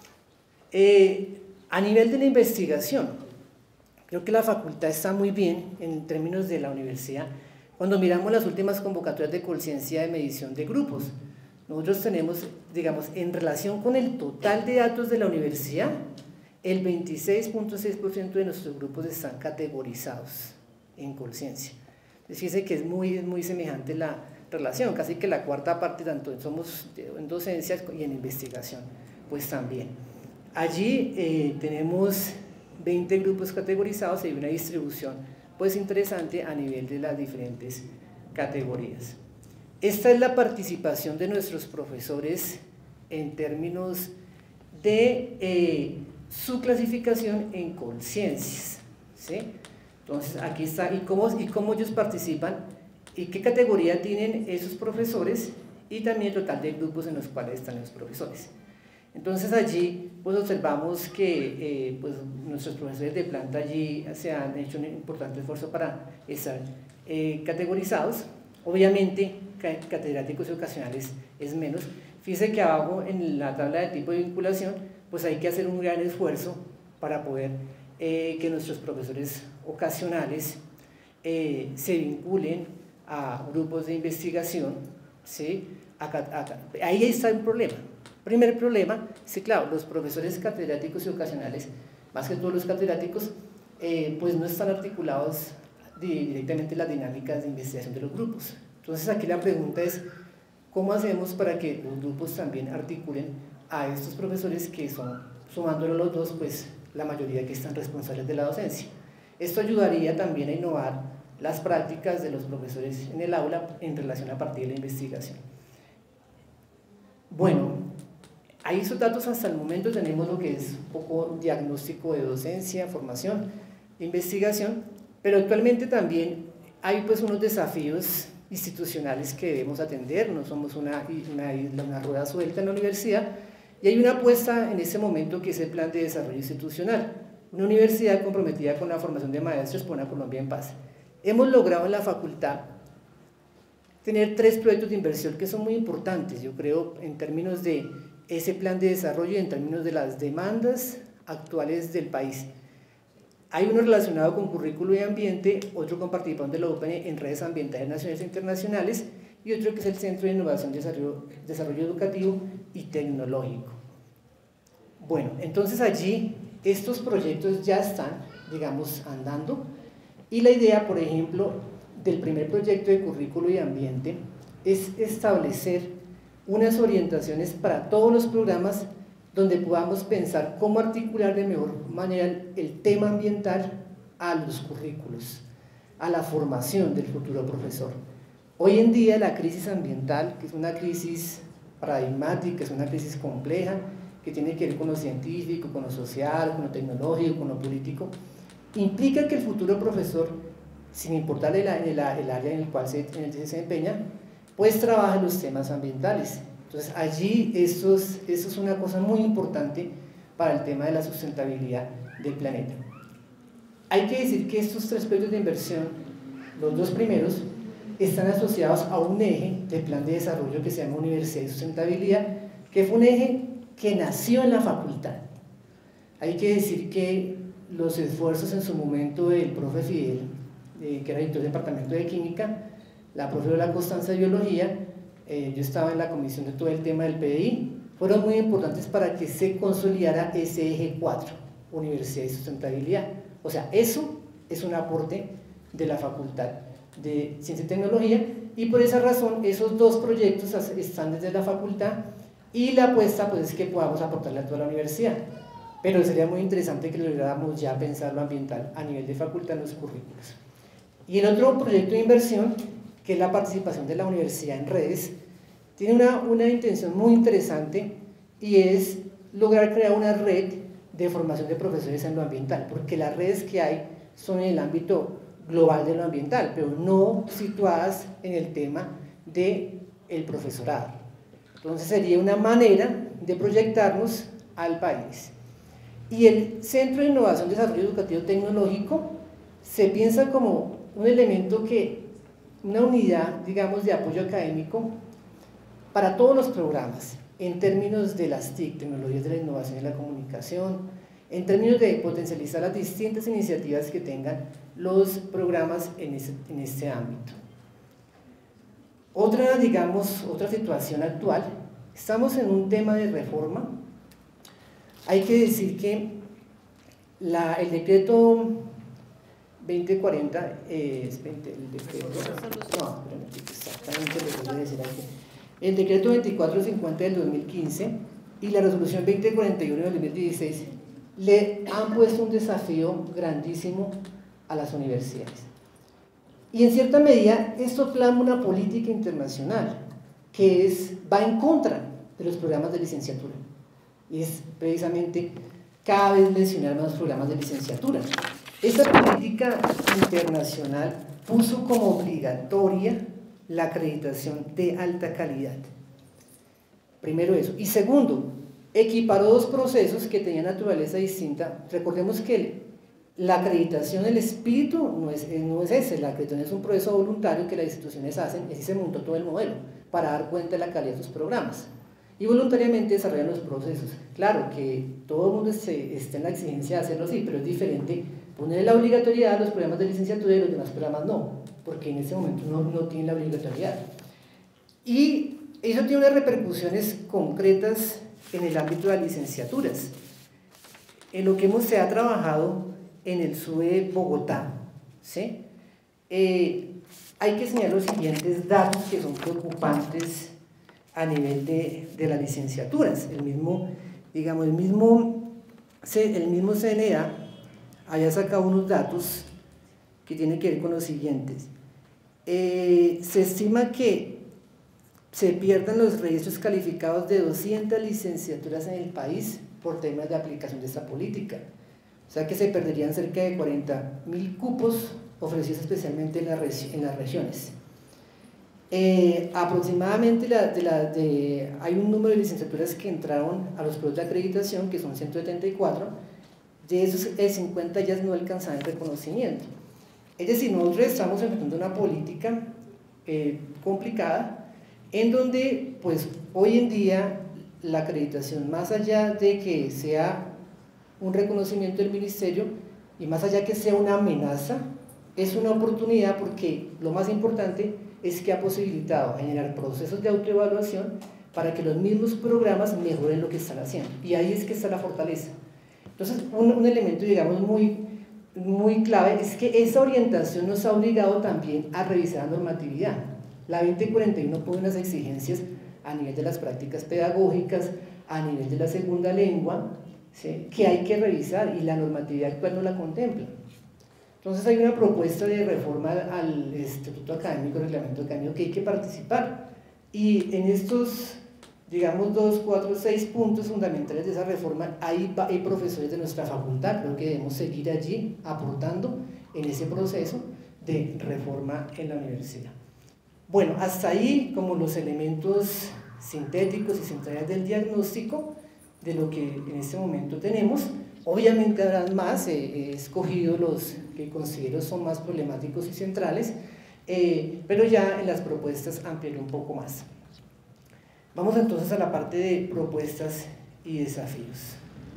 A nivel de la investigación, creo que la facultad está muy bien en términos de la universidad. Cuando miramos las últimas convocatorias de conciencia de medición de grupos, nosotros tenemos, digamos, en relación con el total de datos de la universidad, el 26.6% de nuestros grupos están categorizados en conciencia. Fíjense que es muy semejante la relación, casi que la 4ª parte, tanto somos en docencia y en investigación, pues también. Allí tenemos 20 grupos categorizados y hay una distribución pues interesante a nivel de las diferentes categorías. Esta es la participación de nuestros profesores en términos de su clasificación en conciencias, ¿sí? Entonces aquí está, y cómo ellos participan y qué categoría tienen esos profesores, y también el total de grupos en los cuales están los profesores. Entonces allí pues observamos que pues, nuestros profesores de planta allí se han hecho un importante esfuerzo para estar categorizados. Obviamente catedráticos y ocasionales es menos. Fíjense que abajo en la tabla de tipo de vinculación pues hay que hacer un gran esfuerzo para poder que nuestros profesores ocasionales se vinculen a grupos de investigación, ¿sí? Ahí está un problema. Primer problema es que, claro, los profesores catedráticos y ocasionales, más que todos los catedráticos, pues no están articulados directamente en las dinámicas de investigación de los grupos. Entonces aquí la pregunta es, ¿cómo hacemos para que los grupos también articulen a estos profesores que son, sumándolo los dos, pues la mayoría que están responsables de la docencia? Esto ayudaría también a innovar las prácticas de los profesores en el aula en relación a partir de la investigación. Bueno, ahí esos datos hasta el momento tenemos lo que es un poco diagnóstico de docencia, formación, investigación, pero actualmente también hay pues unos desafíos institucionales que debemos atender. No somos una rueda suelta en la universidad, y hay una apuesta en este momento que es el Plan de Desarrollo Institucional, una universidad comprometida con la formación de maestros por una Colombia en paz. Hemos logrado en la facultad tener 3 proyectos de inversión que son muy importantes, yo creo, en términos de ese plan de desarrollo y en términos de las demandas actuales del país. Hay uno relacionado con currículo y ambiente, otro con participación de la UPN en redes ambientales nacionales e internacionales, y otro que es el Centro de Innovación, Desarrollo Educativo y Tecnológico. Bueno, entonces allí estos proyectos ya están, digamos, andando, y la idea, por ejemplo, del primer proyecto de currículo y ambiente es establecer unas orientaciones para todos los programas donde podamos pensar cómo articular de mejor manera el tema ambiental a los currículos, a la formación del futuro profesor. Hoy en día la crisis ambiental, que es una crisis paradigmática, es una crisis compleja, que tiene que ver con lo científico, con lo social, con lo tecnológico, con lo político, implica que el futuro profesor, sin importar el área en el cual se desempeña, pues trabaja en los temas ambientales. Entonces allí eso es una cosa muy importante para el tema de la sustentabilidad del planeta. Hay que decir que estos 3 proyectos de inversión, los 2 primeros, están asociados a un eje del plan de desarrollo que se llama Universidad y Sustentabilidad, que fue un eje que nació en la facultad. Hay que decir que los esfuerzos en su momento del profe Fidel, que era director del departamento de química, la profe Lola Constanza de biología, yo estaba en la comisión de todo el tema del PDI, fueron muy importantes para que se consolidara ese eje 4, Universidad y Sustentabilidad. O sea, eso es un aporte de la Facultad de Ciencia y Tecnología, y por esa razón esos 2 proyectos están desde la facultad, y la apuesta pues es que podamos aportarle a toda la universidad, pero sería muy interesante que lográramos ya pensar lo ambiental a nivel de facultad en los currículos. Y el otro proyecto de inversión, que es la participación de la universidad en redes, tiene una intención muy interesante, y es lograr crear una red de formación de profesores en lo ambiental, porque las redes que hay son en el ámbito global de lo ambiental, pero no situadas en el tema del profesorado. Entonces sería una manera de proyectarnos al país. Y el Centro de Innovación, Desarrollo Educativo Tecnológico se piensa como un elemento una unidad, digamos, de apoyo académico para todos los programas, en términos de las TIC, Tecnologías de la Innovación y la Comunicación, en términos de potencializar las distintas iniciativas que tengan los programas en este ámbito. Otra situación actual, estamos en un tema de reforma. Hay que decir que el decreto 2040, el decreto 2450 del 2015 y la resolución 2041 del 2016 le han puesto un desafío grandísimo a las universidades. Y en cierta medida esto clama una política internacional que va en contra de los programas de licenciatura. Y es precisamente cada vez mencionar más programas de licenciatura. Esta política internacional puso como obligatoria la acreditación de alta calidad. Primero eso. Y segundo, equiparó 2 procesos que tenían naturaleza distinta. Recordemos que la acreditación, el espíritu no es ese, la acreditación es un proceso voluntario que las instituciones hacen, y así se montó todo el modelo, para dar cuenta de la calidad de sus programas. Y voluntariamente desarrollan los procesos. Claro que todo el mundo está en la exigencia de hacerlo así, pero es diferente poner la obligatoriedad a los programas de licenciatura y los demás programas no, porque en ese momento no tienen la obligatoriedad. Y eso tiene unas repercusiones concretas en el ámbito de las licenciaturas. En lo que se ha trabajado en el SUE Bogotá, ¿sí? Hay que señalar los siguientes datos que son preocupantes a nivel de las licenciaturas. El mismo CNA haya sacado unos datos que tienen que ver con los siguientes. Se estima que se pierdan los registros calificados de 200 licenciaturas en el país por temas de aplicación de esta política. O sea que se perderían cerca de 40.000 cupos ofrecidos especialmente en las regiones. Aproximadamente hay un número de licenciaturas que entraron a los procesos de acreditación, que son 174, de esos 50 ya no alcanzan el reconocimiento. Es decir, nosotros estamos enfrentando una política complicada, en donde pues hoy en día la acreditación, más allá de que sea un reconocimiento del ministerio y más allá de que sea una amenaza, es una oportunidad, porque lo más importante es que ha posibilitado generar procesos de autoevaluación para que los mismos programas mejoren lo que están haciendo, y ahí es que está la fortaleza. Entonces un elemento, digamos, muy clave es que esa orientación nos ha obligado también a revisar la normatividad. La 2041 pone unas exigencias a nivel de las prácticas pedagógicas, a nivel de la segunda lengua, ¿sí?, que hay que revisar, y la normatividad actual no la contempla. Entonces hay una propuesta de reforma al estatuto académico, reglamento académico, que hay que participar, y en estos, digamos, 2, 4, 6 puntos fundamentales de esa reforma, hay profesores de nuestra facultad, creo que debemos seguir allí aportando en ese proceso de reforma en la universidad. Bueno, hasta ahí como los elementos sintéticos y centrales del diagnóstico de lo que en este momento tenemos. Obviamente habrán más, he escogido los que considero son más problemáticos y centrales, pero ya en las propuestas ampliaré un poco más. Vamos entonces a la parte de propuestas y desafíos.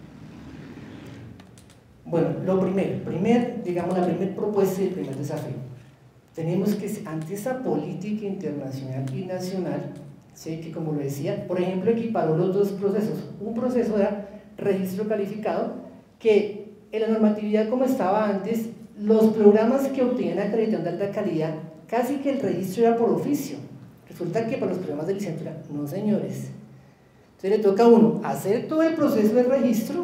Bueno, lo digamos, la primera propuesta y el primer desafío. Tenemos que, ante esa política internacional y nacional, ¿sí?, que como lo decía, por ejemplo, equiparó los dos procesos. Un proceso era registro calificado, que en la normatividad como estaba antes, los programas que obtenían acreditación de alta calidad, casi que el registro era por oficio. Resulta que para los programas de licenciatura, no señores. Entonces le toca a uno hacer todo el proceso de registro,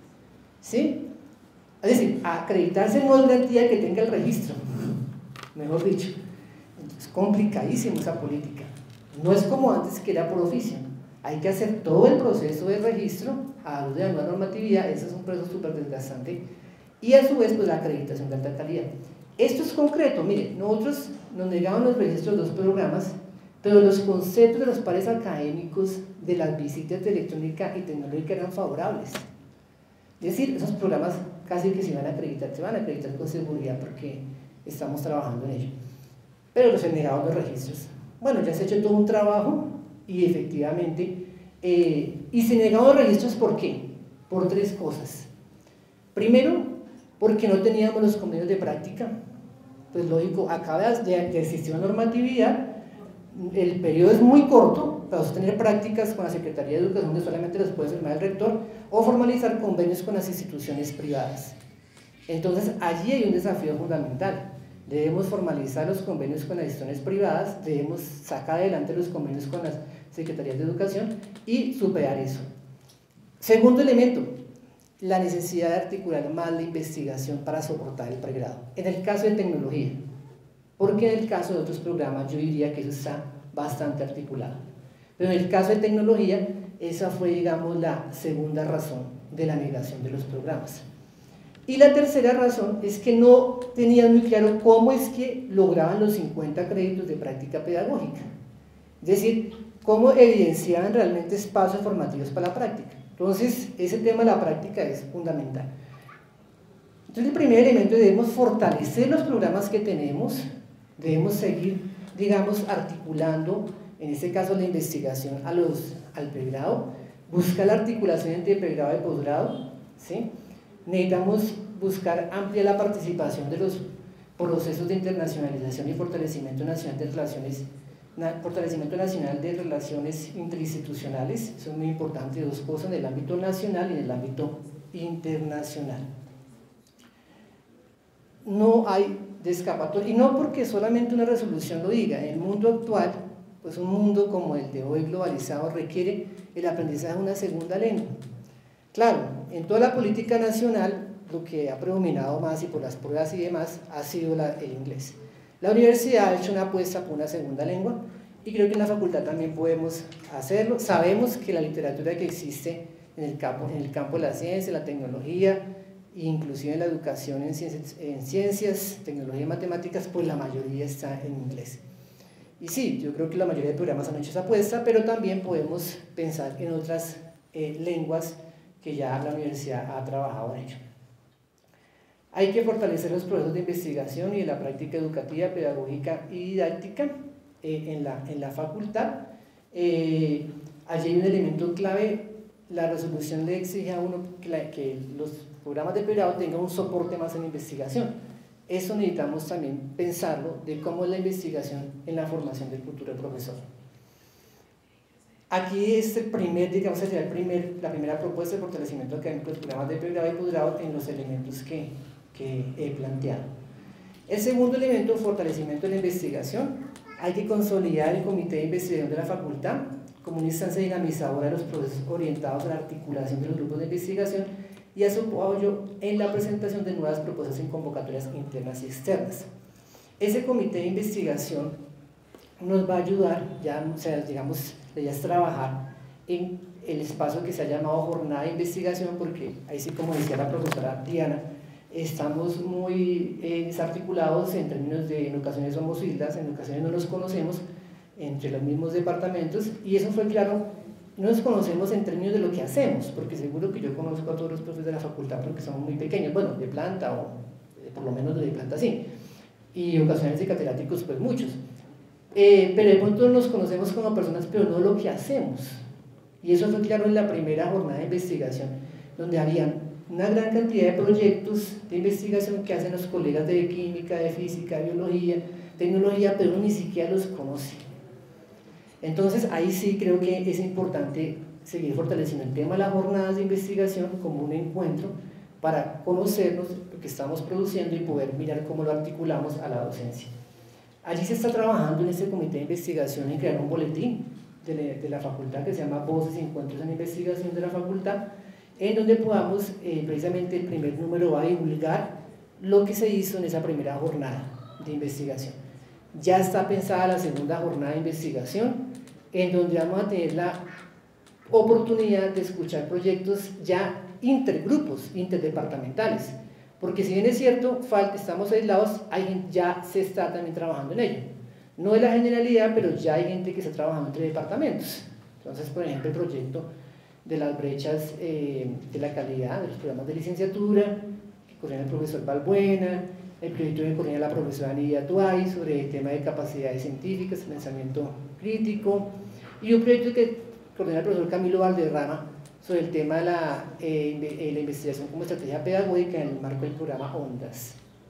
¿sí? Es decir, acreditarse no es garantía que tenga el registro, mejor dicho. Es complicadísimo esa política. No es como antes, que era por oficio. Hay que hacer todo el proceso de registro a la luz de la nueva normatividad. Ese es un proceso súper desgastante. Y a su vez, pues la acreditación de alta calidad. Esto es concreto. Miren, nosotros nos negaban los registros de 2 programas, pero los conceptos de los pares académicos de las visitas de electrónica y tecnológica eran favorables. Es decir, esos programas casi que se van a acreditar con seguridad, porque estamos trabajando en ello. Pero los he negado los registros. Bueno, ya se ha hecho todo un trabajo y efectivamente, y se negaron los registros, ¿por qué? Por 3 cosas. Primero, porque no teníamos los convenios de práctica. Pues lógico, acaba de existir una normatividad, el periodo es muy corto para sostener prácticas con la Secretaría de Educación, donde solamente los puede firmar el rector, o formalizar convenios con las instituciones privadas. Entonces allí hay un desafío fundamental. Debemos formalizar los convenios con las instituciones privadas, debemos sacar adelante los convenios con las secretarías de educación y superar eso. Segundo elemento, la necesidad de articular más la investigación para soportar el pregrado. En el caso de tecnología, porque en el caso de otros programas yo diría que eso está bastante articulado. Pero en el caso de tecnología, esa fue, digamos, la segunda razón de la negación de los programas. Y la tercera razón es que no tenían muy claro cómo es que lograban los 50 créditos de práctica pedagógica. Es decir, cómo evidenciaban realmente espacios formativos para la práctica. Entonces, ese tema de la práctica es fundamental. Entonces, el primer elemento, debemos fortalecer los programas que tenemos, debemos seguir, digamos, articulando, en este caso, la investigación al pregrado, buscar la articulación entre pregrado y posgrado, ¿sí? Necesitamos buscar ampliar la participación de los procesos de internacionalización y fortalecimiento nacional de relaciones interinstitucionales. Eso es muy importante, 2 cosas, en el ámbito nacional y en el ámbito internacional. No hay de escapatoria, y no porque solamente una resolución lo diga. En el mundo actual, pues un mundo como el de hoy globalizado requiere el aprendizaje de una segunda lengua. Claro, en toda la política nacional lo que ha predominado más, y por las pruebas y demás, ha sido el inglés. La universidad ha hecho una apuesta por una segunda lengua, y creo que en la facultad también podemos hacerlo. Sabemos que la literatura que existe en el campo de la ciencia, la tecnología, e inclusive en la educación en ciencias, tecnología y matemáticas, pues la mayoría está en inglés. Y sí, yo creo que la mayoría de programas han hecho esa apuesta, pero también podemos pensar en otras lenguas que ya la universidad ha trabajado en ello. Hay que fortalecer los procesos de investigación y de la práctica educativa, pedagógica y didáctica. en la facultad. Allí hay un elemento clave: la resolución le exige a uno que los programas de pregrado tengan un soporte más en investigación. Eso necesitamos también pensarlo, de cómo es la investigación en la formación del futuro profesor. Aquí es el primer, digamos, sería la primera propuesta de fortalecimiento académico de los programas de pregrado y posgrado en los elementos que he planteado. El segundo elemento, fortalecimiento de la investigación. Hay que consolidar el comité de investigación de la facultad como una instancia dinamizadora de los procesos orientados a la articulación de los grupos de investigación y a su apoyo en la presentación de nuevas propuestas en convocatorias internas y externas. Ese comité de investigación nos va a ayudar, ya, o sea, digamos, ya es trabajar en el espacio que se ha llamado jornada de investigación, porque ahí sí, como decía la profesora Diana, estamos muy desarticulados en términos de, en ocasiones somos islas, en ocasiones no nos conocemos entre los mismos departamentos, y eso fue claro, no nos conocemos en términos de lo que hacemos, porque seguro que yo conozco a todos los profes de la facultad porque somos muy pequeños, bueno, de planta, o por lo menos de planta sí, y ocasiones de catedráticos pues muchos, pero de pronto nos conocemos como personas, pero no lo que hacemos, y eso fue claro en la primera jornada de investigación, donde habían una gran cantidad de proyectos de investigación que hacen los colegas de química, de física, de biología, tecnología, pero uno ni siquiera los conoce. Entonces ahí sí creo que es importante seguir fortaleciendo el tema de las jornadas de investigación como un encuentro para conocernos lo que estamos produciendo y poder mirar cómo lo articulamos a la docencia. Allí se está trabajando en este comité de investigación en crear un boletín de la facultad que se llama Voces y Encuentros en Investigación de la Facultad, en donde podamos, precisamente el primer número va a divulgar lo que se hizo en esa primera jornada de investigación. Ya está pensada la segunda jornada de investigación, en donde vamos a tener la oportunidad de escuchar proyectos ya intergrupos, interdepartamentales, porque si bien es cierto, estamos aislados, ya se está también trabajando en ello. No es la generalidad, pero ya hay gente que está trabajando entre departamentos. Entonces, por ejemplo, el proyecto de las brechas de la calidad de los programas de licenciatura, que coordina el profesor Balbuena, el proyecto que coordina la profesora Nidia Tuay sobre el tema de capacidades científicas, pensamiento crítico, y un proyecto que coordina el profesor Camilo Valderrama sobre el tema de la investigación como estrategia pedagógica en el marco del programa Ondas.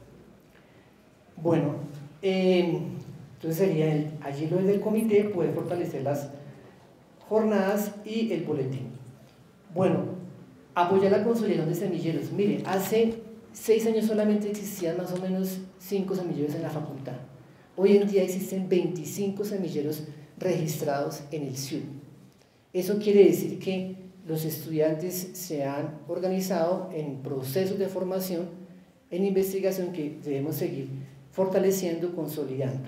Bueno, entonces sería allí lo del comité, poder fortalecer las jornadas y el boletín. Bueno, apoyar la consolidación de semilleros. Mire, hace 6 años solamente existían más o menos 5 semilleros en la facultad. Hoy en día existen 25 semilleros registrados en el SIUD. Eso quiere decir que los estudiantes se han organizado en procesos de formación, en investigación que debemos seguir fortaleciendo, consolidando.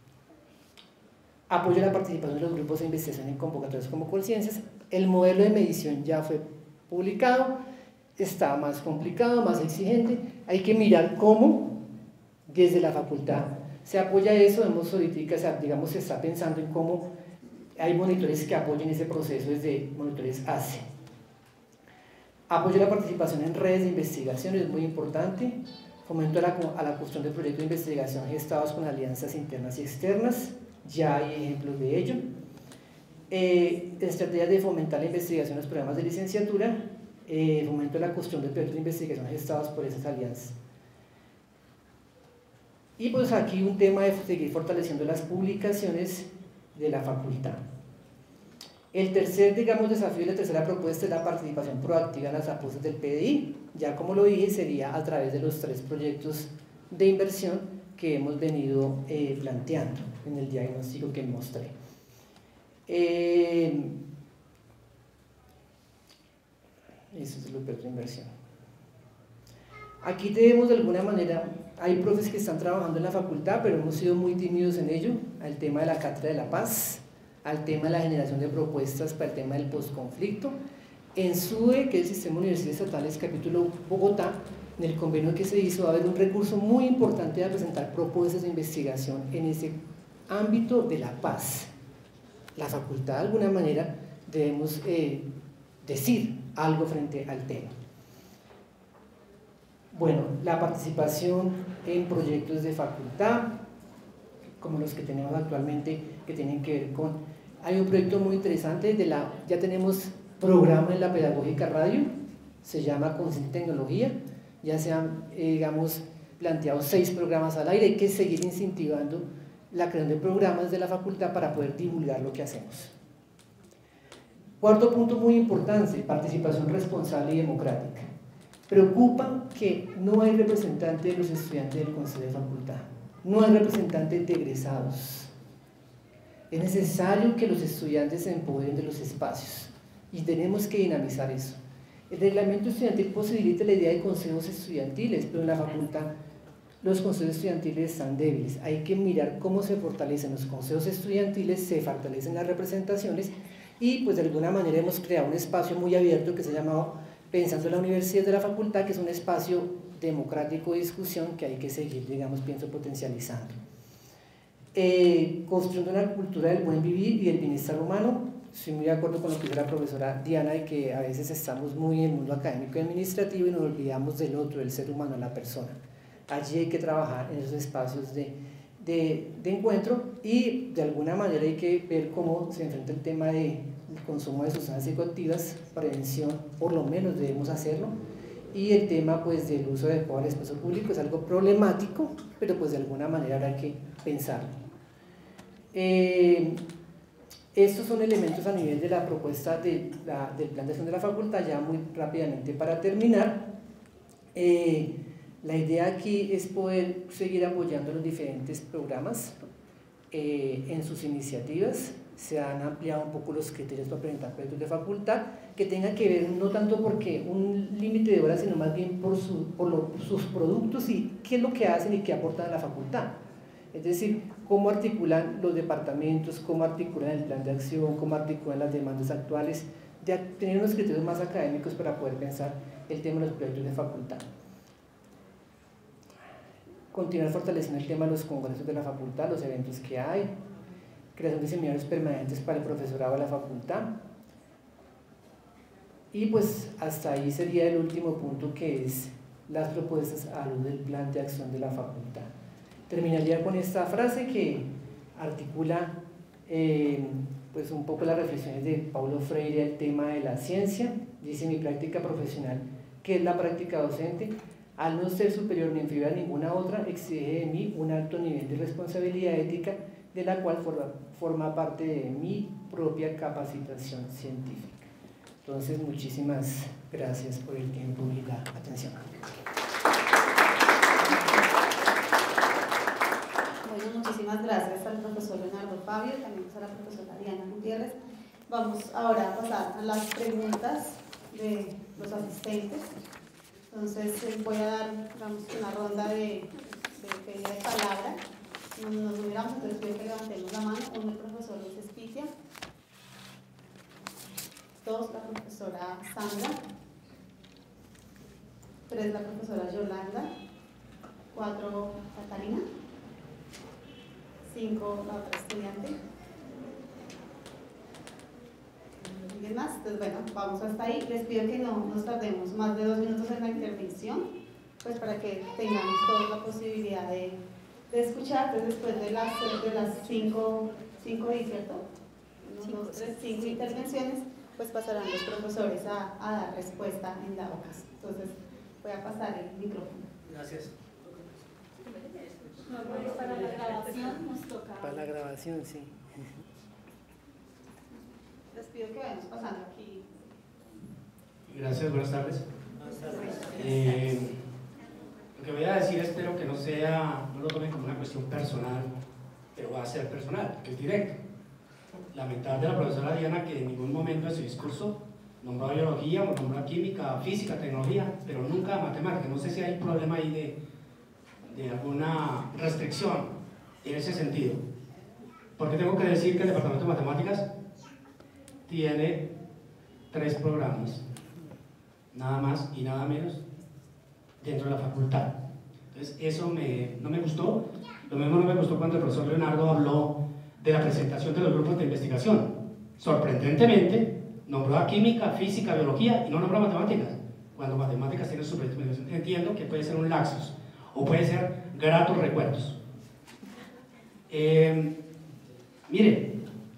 Apoyo a la participación de los grupos de investigación en convocatorias como Colciencias. El modelo de medición ya fue publicado, está más complicado, más exigente. Hay que mirar cómo desde la facultad se apoya eso. Hemos ahorita, digamos, se está pensando en cómo hay monitores que apoyen ese proceso desde monitores ACE. Apoyo a la participación en redes de investigación es muy importante. Fomento a la construcción de proyectos de investigación gestados con alianzas internas y externas. Ya hay ejemplos de ello. Estrategias de fomentar la investigación en los programas de licenciatura. Fomento a la construcción de proyectos de investigación gestados por esas alianzas. Y pues aquí un tema de seguir fortaleciendo las publicaciones de la facultad. El tercer, digamos, desafío y la tercera propuesta es la participación proactiva en las apuestas del PDI. Ya como lo dije, sería a través de los 3 proyectos de inversión que hemos venido planteando en el diagnóstico que mostré. Eso es lo de inversión. Aquí tenemos de alguna manera, hay profes que están trabajando en la facultad, pero hemos sido muy tímidos en ello, al tema de la Cátedra de la Paz, al tema de la generación de propuestas para el tema del posconflicto. En SUE, que es el Sistema de Universidades Estatales, capítulo Bogotá, en el convenio que se hizo, va a haber un recurso muy importante de presentar propuestas de investigación en ese ámbito de la paz. La facultad, de alguna manera, debemos decir algo frente al tema. Bueno, la participación en proyectos de facultad, como los que tenemos actualmente, que tienen que ver con... Hay un proyecto muy interesante, ya tenemos programa en la Pedagógica Radio, se llama Consciente Tecnología, ya se han, digamos, planteado 6 programas al aire, hay que seguir incentivando la creación de programas de la facultad para poder divulgar lo que hacemos. Cuarto punto muy importante, participación responsable y democrática. Preocupa que no hay representante de los estudiantes del consejo de facultad, no hay representante de egresados. Es necesario que los estudiantes se empoderen de los espacios y tenemos que dinamizar eso. El reglamento estudiantil posibilita la idea de consejos estudiantiles, pero en la facultad los consejos estudiantiles están débiles. Hay que mirar cómo se fortalecen los consejos estudiantiles, se fortalecen las representaciones y pues de alguna manera hemos creado un espacio muy abierto que se ha llamado Pensando en la Universidad de la Facultad, que es un espacio democrático de discusión que hay que seguir, digamos, pienso, potencializando. Construyendo una cultura del buen vivir y del bienestar humano. Estoy muy de acuerdo con lo que dijo la profesora Diana, de que a veces estamos muy en el mundo académico y administrativo y nos olvidamos del otro, del ser humano, la persona. Allí hay que trabajar en esos espacios de encuentro y de alguna manera hay que ver cómo se enfrenta el tema del consumo de sustancias psicoactivas, prevención, por lo menos debemos hacerlo, y el tema pues del uso adecuado del espacio público es algo problemático, pero pues de alguna manera habrá que pensarlo. Estos son elementos a nivel de la propuesta del plan de acción de la facultad. Ya muy rápidamente para terminar, la idea aquí es poder seguir apoyando los diferentes programas en sus iniciativas. Se han ampliado un poco los criterios para presentar proyectos de facultad que tengan que ver no tanto porque un límite de horas, sino más bien por sus productos y qué es lo que hacen y qué aportan a la facultad. Es decir, cómo articulan los departamentos, cómo articulan el plan de acción, cómo articulan las demandas actuales, de tener unos criterios más académicos para poder pensar el tema de los proyectos de facultad. Continuar fortaleciendo el tema de los congresos de la facultad, los eventos que hay, creación de seminarios permanentes para el profesorado de la facultad. Y pues hasta ahí sería el último punto, que es las propuestas a luz del plan de acción de la facultad. Terminaría con esta frase que articula pues un poco las reflexiones de Paulo Freire al tema de la ciencia. Dice: mi práctica profesional, que es la práctica docente, al no ser superior ni inferior a ninguna otra, exige de mí un alto nivel de responsabilidad ética, de la cual forma parte de mi propia capacitación científica. Entonces, muchísimas gracias por el tiempo y la atención. Bueno, muchísimas gracias al profesor Leonardo Fabio, también a la profesora Diana Gutiérrez. Vamos ahora a pasar a las preguntas de los asistentes. Entonces voy a dar, digamos, una ronda de pedida de palabra. Nos numeramos, entonces pido que levantemos la mano. 1, el profesor Luis Espitia. 2, la profesora Sandra. 3, la profesora Yolanda. 4, Catalina. 5, la otra estudiante. ¿Alguien más? Entonces, bueno, vamos hasta ahí. Les pido que no nos tardemos más de 2 minutos en la intervención, pues para que tengamos todos la posibilidad de escuchar. Entonces, después de las 5 y, ¿cierto? 1, 2, 3, 5 intervenciones, pues pasarán los profesores a dar respuesta en dado caso. Entonces, voy a pasar el micrófono. Gracias. Para la grabación nos toca. Para la grabación, sí. Les pido que vayamos pasando aquí. Gracias, buenas tardes. Lo que voy a decir espero que no lo tomen como una cuestión personal, pero va a ser personal, que es directo. Lamentar de la profesora Diana que en ningún momento de su discurso nombró a biología, o nombró a química, física, tecnología, pero nunca a matemática. No sé si hay un problema ahí de alguna restricción en ese sentido. Porque tengo que decir que el Departamento de Matemáticas tiene 3 programas, nada más y nada menos, dentro de la facultad. Entonces eso no me gustó. Lo mismo no me gustó cuando el profesor Leonardo habló de la presentación de los grupos de investigación. Sorprendentemente nombró a química, física, biología y no nombró a matemáticas, cuando matemáticas tiene su presentación. Entiendo que puede ser un lapsus o puede ser gratos recuerdos. Mire,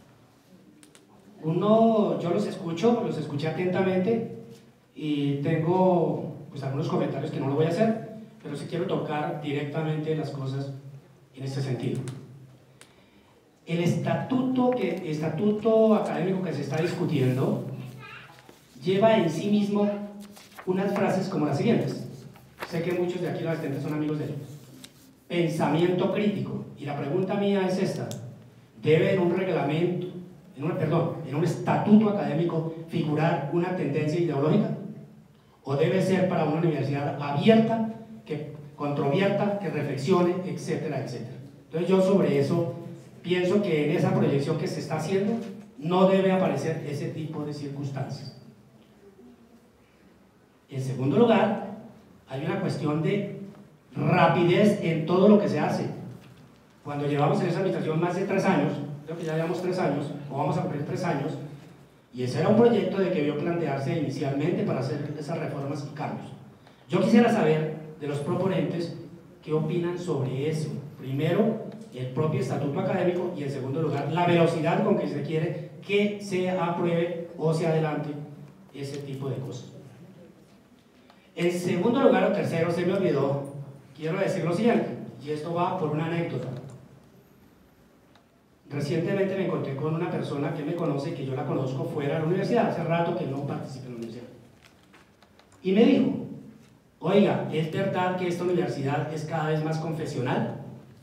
yo los escuché atentamente y tengo pues algunos comentarios que no lo voy a hacer, pero sí quiero tocar directamente las cosas en este sentido. El estatuto académico que se está discutiendo lleva en sí mismo unas frases como las siguientes. Sé que muchos de aquí los asistentes son amigos de ellos. Pensamiento crítico. Y la pregunta mía es esta: ¿debe en un reglamento, en un estatuto académico figurar una tendencia ideológica? ¿O debe ser para una universidad abierta, que controvierta, que reflexione, etcétera, etcétera? Entonces yo sobre eso pienso que en esa proyección que se está haciendo no debe aparecer ese tipo de circunstancias. En segundo lugar, hay una cuestión de rapidez en todo lo que se hace. Cuando llevamos en esa administración más de 3 años, creo que ya llevamos 3 años, o vamos a cumplir 3 años, y ese era un proyecto de que debió plantearse inicialmente para hacer esas reformas y cambios. Yo quisiera saber de los proponentes qué opinan sobre eso. Primero, el propio estatuto académico, y en segundo lugar, la velocidad con que se quiere que se apruebe o se adelante ese tipo de cosas. En segundo lugar, o tercero, se me olvidó, quiero decir lo siguiente, y esto va por una anécdota. Recientemente me encontré con una persona que me conoce, que yo la conozco fuera de la universidad, hace rato que no participo en la universidad, y me dijo: oiga, ¿es verdad que esta universidad es cada vez más confesional?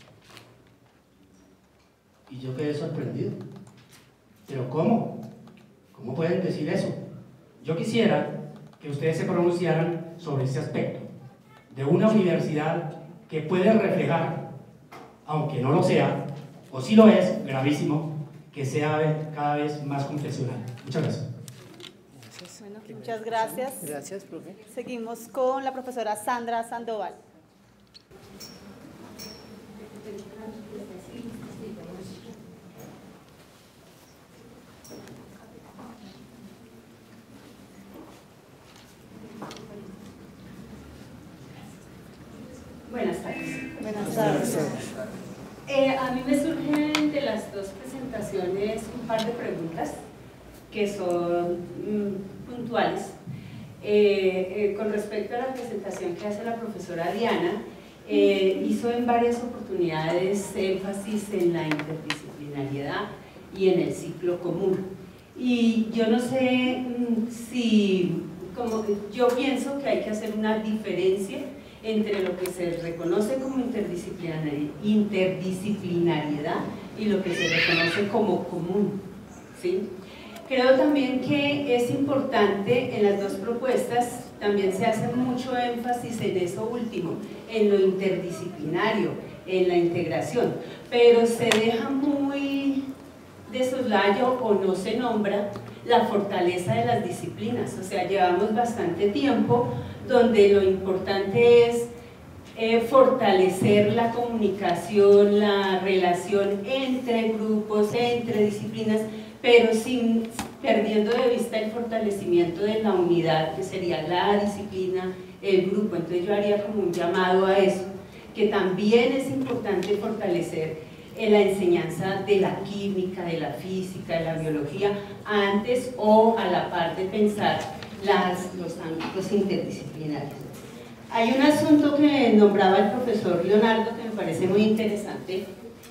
Y yo quedé sorprendido. ¿Pero cómo? ¿Cómo pueden decir eso? Yo quisiera que ustedes se pronunciaran sobre ese aspecto de una universidad que puede reflejar, aunque no lo sea, o si lo es, gravísimo, que sea cada vez más confesional. Muchas gracias. Bueno, muchas gracias. Gracias, profe. Seguimos con la profesora Sandra Sandoval. Buenas tardes. Buenas tardes. A mí me surgen de las dos presentaciones un par de preguntas que son puntuales. Con respecto a la presentación que hace la profesora Diana, hizo en varias oportunidades énfasis en la interdisciplinariedad y en el ciclo común. Y yo no sé si, yo pienso que hay que hacer una diferencia entre lo que se reconoce como interdisciplinariedad y lo que se reconoce como común, ¿sí? Creo también que es importante en las dos propuestas, también se hace mucho énfasis en eso último, en lo interdisciplinario, en la integración, pero se deja muy de soslayo o no se nombra la fortaleza de las disciplinas. O sea, llevamos bastante tiempo donde lo importante es fortalecer la comunicación, la relación entre grupos, entre disciplinas, pero sin perdiendo de vista el fortalecimiento de la unidad, que sería la disciplina, el grupo. Entonces yo haría como un llamado a eso, que también es importante fortalecer la enseñanza de la química, de la física, de la biología, antes o a la par de pensar los ámbitos interdisciplinarios. Hay un asunto que nombraba el profesor Leonardo que me parece muy interesante,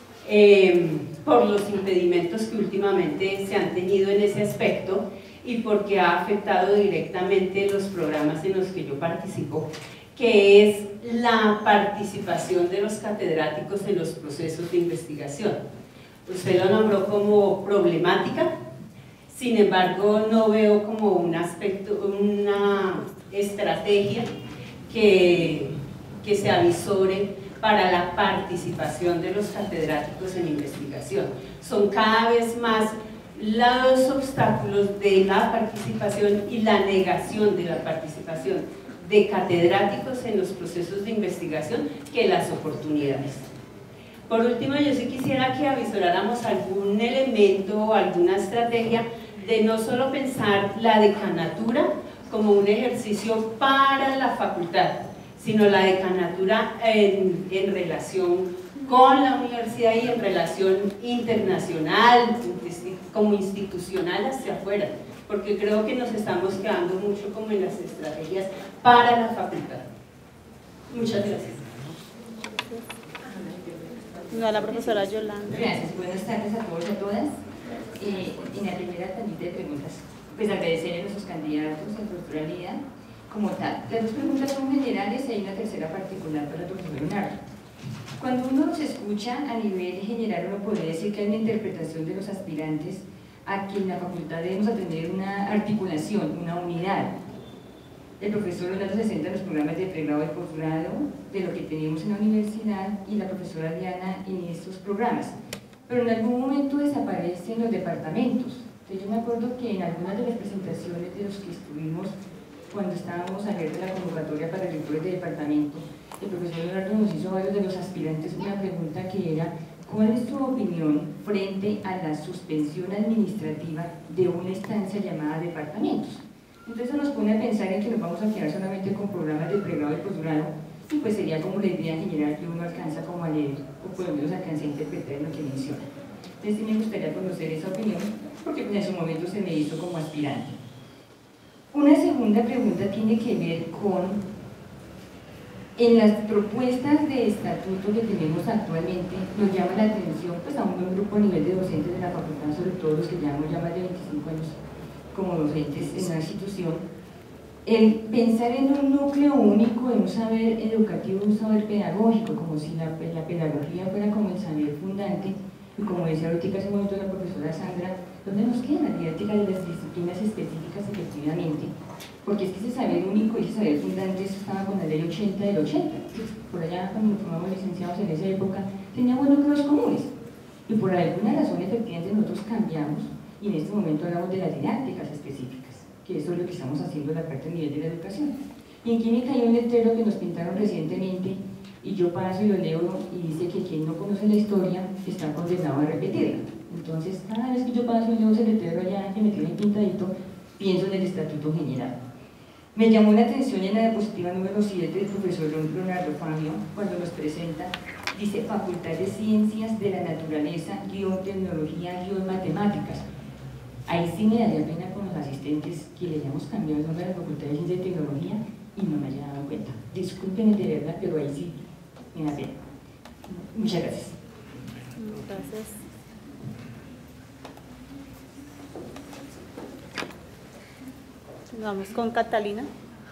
por los impedimentos que últimamente se han tenido en ese aspecto y porque ha afectado directamente los programas en los que yo participo, que es la participación de los catedráticos en los procesos de investigación. Usted lo nombró como problemática, sin embargo no veo como un aspecto, una estrategia que se avisore para la participación de los catedráticos en investigación. Son cada vez más los obstáculos de la participación y la negación de la participación de catedráticos en los procesos de investigación que las oportunidades. Por último, yo sí quisiera que avisoráramos algún elemento, alguna estrategia de no solo pensar la decanatura como un ejercicio para la facultad, sino la decanatura en relación con la universidad y en relación internacional, como institucional hacia afuera, porque creo que nos estamos quedando mucho como en las estrategias para la facultad. Muchas gracias. No, la profesora Yolanda. Gracias, buenas tardes a todos y a todas. En la primera tandita de preguntas, pues agradecer a nuestros candidatos, al profesor Alida, como tal. Las dos preguntas son generales y hay una tercera particular para el profesor Leonardo. Cuando uno los escucha a nivel general, uno podría decir que hay una interpretación de los aspirantes a que en la facultad debemos tener una articulación, una unidad. El profesor Leonardo se centra en los programas de pregrado y posgrado, de lo que tenemos en la universidad, y la profesora Diana en estos programas. Pero en algún momento desaparecen los departamentos. Entonces yo me acuerdo que en algunas de las presentaciones de los que estuvimos cuando estábamos a ver de la convocatoria para directores de departamento, el profesor Leonardo nos hizo a varios de los aspirantes una pregunta que era: ¿cuál es tu opinión frente a la suspensión administrativa de una estancia llamada departamentos? Entonces eso nos pone a pensar en que nos vamos a quedar solamente con programas de pregrado y posgrado, y pues sería como la idea general que uno alcanza como a leer, o por lo menos alcanza a interpretar en lo que menciona. Entonces sí me gustaría conocer esa opinión, porque pues en su momento se me hizo como aspirante. Una segunda pregunta tiene que ver con, en las propuestas de estatuto que tenemos actualmente, nos llama la atención pues a un buen grupo a nivel de docentes de la facultad, sobre todo los que llevamos ya más de 25 años como docentes en la institución, el pensar en un núcleo único, en un saber educativo, un saber pedagógico, como si la pedagogía fuera como el saber fundante, y como decía ahorita hace un momento la profesora Sandra, ¿dónde nos queda la didáctica de las disciplinas específicas efectivamente? Porque es que ese saber único y ese saber fundante estaba con la ley 80 del 80, por allá cuando nos formamos licenciados en esa época, teníamos núcleos comunes, y por alguna razón efectivamente nosotros cambiamos, y en este momento hablamos de las didácticas específicas, que eso es lo que estamos haciendo en la parte a nivel de la educación. Y en química hay un letrero que nos pintaron recientemente, y yo paso y lo leo, y dice que quien no conoce la historia está condenado a repetirla. Entonces, cada vez que yo paso y leo ese letrero allá, que me tiene pintadito, pienso en el Estatuto General. Me llamó la atención en la diapositiva número 7 del profesor Leonardo Fabio, cuando nos presenta, dice Facultad de Ciencias de la Naturaleza, Tecnología, Matemáticas. Ahí sí me daría pena con los asistentes que le hayamos cambiado el nombre a la Facultad de Ciencias y Tecnología y no me haya dado cuenta. Disculpen de verdad, pero ahí sí me da pena. Muchas gracias. Gracias. Vamos con Catalina.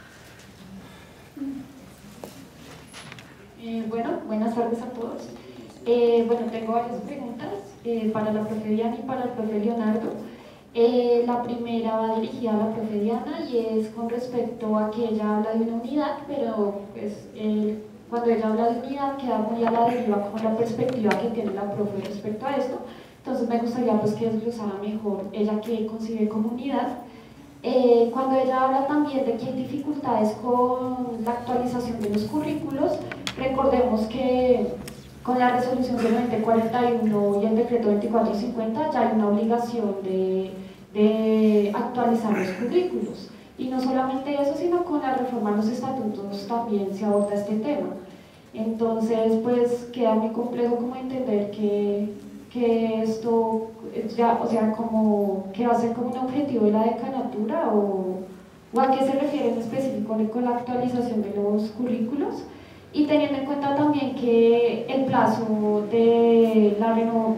Bueno, buenas tardes a todos. Bueno, tengo varias preguntas para la profe Diana y para el profe Leonardo. La primera va dirigida a la profe Diana y es con respecto a que ella habla de una unidad, pero pues, cuando ella habla de unidad queda muy a la deriva con la perspectiva que tiene la profe respecto a esto. Entonces me gustaría pues, que desglosara mejor ella qué concibe como unidad. Cuando ella habla también de que hay dificultades con la actualización de los currículos, recordemos que con la resolución del 2041 y el decreto 2450 ya hay una obligación de actualizar los currículos. Y no solamente eso, sino con la reforma de los estatutos también se aborda este tema. Entonces, pues queda muy complejo como entender que esto ya, o sea, como que va a ser como un objetivo de la decanatura o a qué se refiere en específico con la actualización de los currículos. Y teniendo en cuenta también que el plazo de la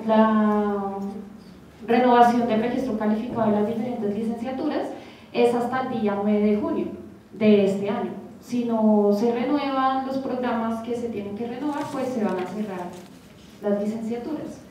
renovación del registro calificado de las diferentes licenciaturas es hasta el día 9 de junio de este año. Si no se renuevan los programas que se tienen que renovar, pues se van a cerrar las licenciaturas.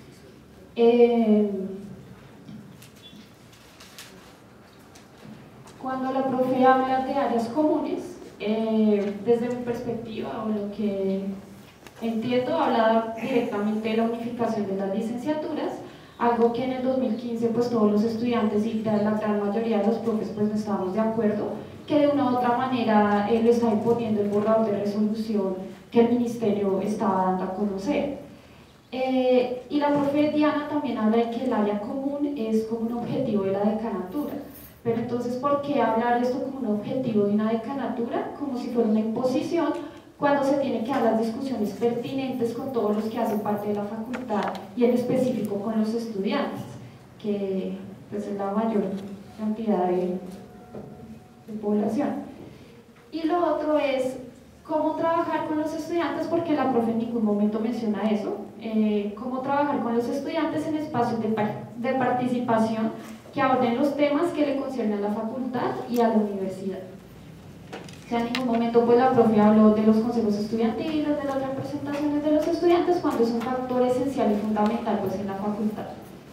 Cuando la profe habla de áreas comunes, desde mi perspectiva o lo que entiendo, habla directamente de la unificación de las licenciaturas, algo que en el 2015 pues todos los estudiantes y la gran mayoría de los profes pues no estábamos de acuerdo, que de una u otra manera lo está imponiendo el borrador de resolución que el ministerio estaba dando a conocer. Y la profe Diana también habla de que el área común es como un objetivo de la decanatura. Pero entonces, ¿por qué hablar esto como un objetivo de una decanatura? Como si fuera una imposición, cuando se tienen que dar las discusiones pertinentes con todos los que hacen parte de la facultad y en específico con los estudiantes, que pues, es la mayor cantidad de población. Y lo otro es cómo trabajar con los estudiantes, porque la profe en ningún momento menciona eso, cómo trabajar con los estudiantes en espacios de participación que aborden los temas que le conciernen a la facultad y a la universidad. O sea, en ningún momento pues la profe habló de los consejos estudiantiles, de las representaciones de los estudiantes, cuando es un factor esencial y fundamental pues en la facultad.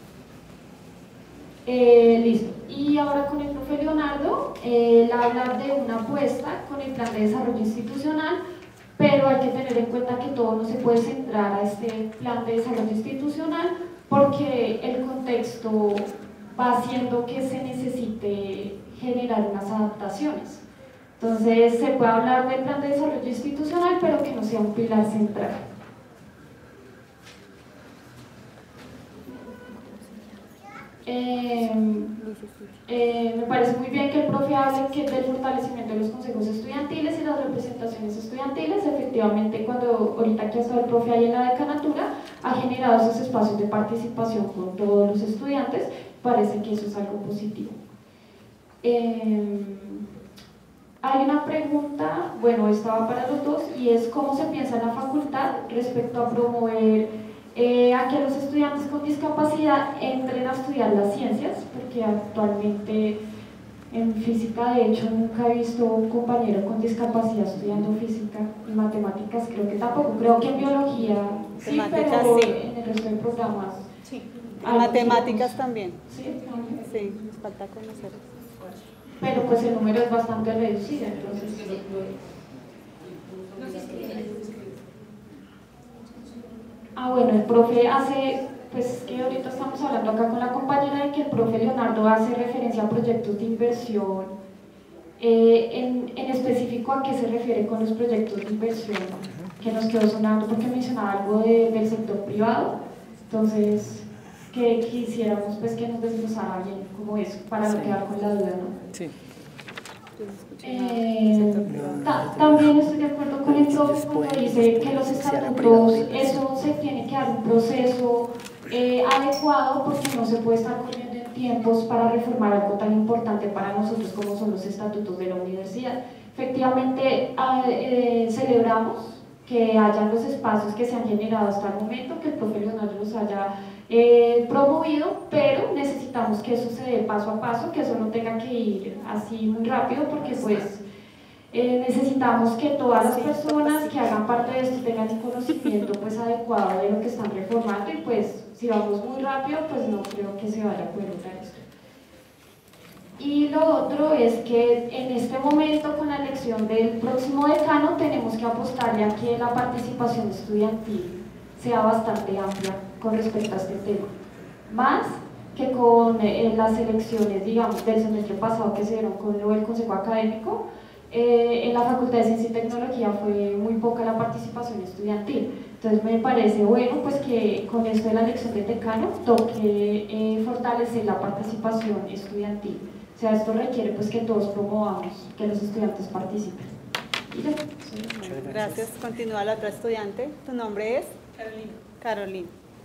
Listo. Y ahora con el profe Leonardo, él habla de una apuesta con el plan de desarrollo institucional, pero hay que tener en cuenta que todo no se puede centrar a este plan de desarrollo institucional porque el contexto va haciendo que se necesite generar unas adaptaciones. Entonces se puede hablar del plan de desarrollo institucional, pero que no sea un pilar central. Me parece muy bien que el profe hable del fortalecimiento de los consejos estudiantiles y las representaciones estudiantiles. Efectivamente, cuando ahorita que ha estado el profe ahí en la decanatura, ha generado esos espacios de participación con todos los estudiantes. Parece que eso es algo positivo. Hay una pregunta, bueno, esta va para los dos, y es cómo se piensa en la facultad respecto a promover a que los estudiantes con discapacidad entren a estudiar las ciencias, porque actualmente en física, de hecho, nunca he visto un compañero con discapacidad estudiando física y matemáticas, creo que tampoco, creo que en biología sí, pero sí. En el resto de programas. Sí. En matemáticas también. Sí, sí, nos falta conocer. Pero pues el número es bastante reducido, entonces. Bueno, el profe hace, pues que ahorita estamos hablando acá con la compañera de que el profe Leonardo hace referencia a proyectos de inversión. En específico, ¿a qué se refiere con los proyectos de inversión? Que nos quedó sonando porque mencionaba algo del sector privado. Entonces, que quisiéramos pues que nos desglosara bien cómo es, para no quedar con la duda, ¿no? Sí. También estoy de acuerdo con el profe cuando dice que los estatutos, eso se tiene que dar un proceso adecuado, porque no se puede estar corriendo en tiempos para reformar algo tan importante para nosotros como son los estatutos de la universidad. Efectivamente, celebramos que hayan los espacios que se han generado hasta el momento, que el profe Leonardo los haya promovido, pero necesitamos que eso se dé paso a paso, que eso no tenga que ir así muy rápido, porque pues necesitamos que todas las personas que hagan parte de esto tengan un conocimiento pues adecuado de lo que están reformando, y pues si vamos muy rápido pues no creo que se vaya a poder lograr esto. Y lo otro es que en este momento, con la elección del próximo decano, tenemos que apostarle a que la participación estudiantil sea bastante amplia con respecto a este tema, más que con las elecciones, digamos, del semestre pasado que se dieron con lo del consejo académico. En la Facultad de Ciencia y Tecnología fue muy poca la participación estudiantil. Entonces me parece bueno pues que con esto de la elección de decano toque fortalecer la participación estudiantil. O sea, esto requiere pues que todos promovamos que los estudiantes participen. Y ya. Gracias. Continúa la otra estudiante. ¿Tu nombre es? Carolina. Carolina.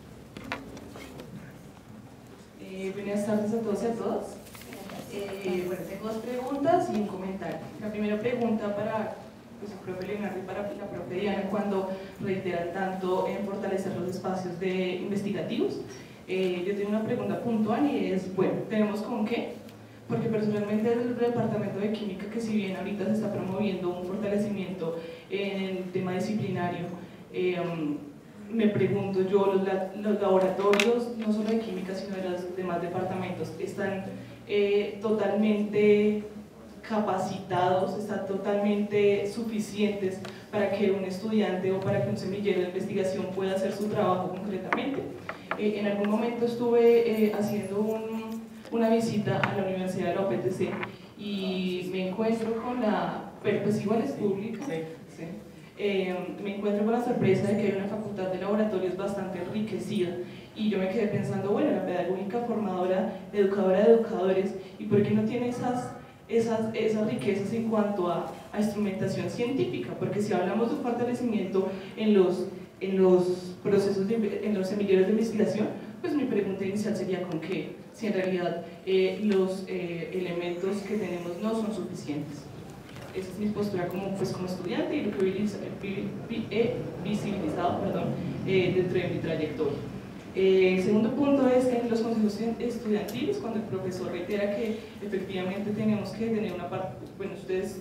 Buenas tardes a todos y a todas. Bueno, tengo dos preguntas y un comentario. La primera pregunta para pues, el profe Leonardo y para la profe Diana, cuando reiteran tanto en fortalecer los espacios investigativos. Yo tengo una pregunta puntual y es, bueno, ¿tenemos con qué? Porque personalmente desde el departamento de química, que si bien ahorita se está promoviendo un fortalecimiento en el tema disciplinario, me pregunto yo, los laboratorios, no solo de química, sino de los demás departamentos, están totalmente capacitados, están totalmente suficientes para que un estudiante o para que un semillero de investigación pueda hacer su trabajo concretamente. En algún momento estuve haciendo una visita a la Universidad de la UPTC y me encuentro con pero pues igual es pública, sí. Me encuentro con la sorpresa de que hay una facultad de laboratorios bastante enriquecida, y yo me quedé pensando, bueno, la pedagógica formadora, educadora de educadores, ¿y por qué no tiene esas esas riquezas en cuanto a instrumentación científica, porque si hablamos de un fortalecimiento en los procesos, en los semilleros de investigación, pues mi pregunta inicial sería con qué, si en realidad los elementos que tenemos no son suficientes. Esa es mi postura como estudiante y lo que he visibilizado dentro de mi trayectoria. El segundo punto es en los consejos estudiantiles, cuando el profesor reitera que efectivamente tenemos que tener una parte, bueno, ustedes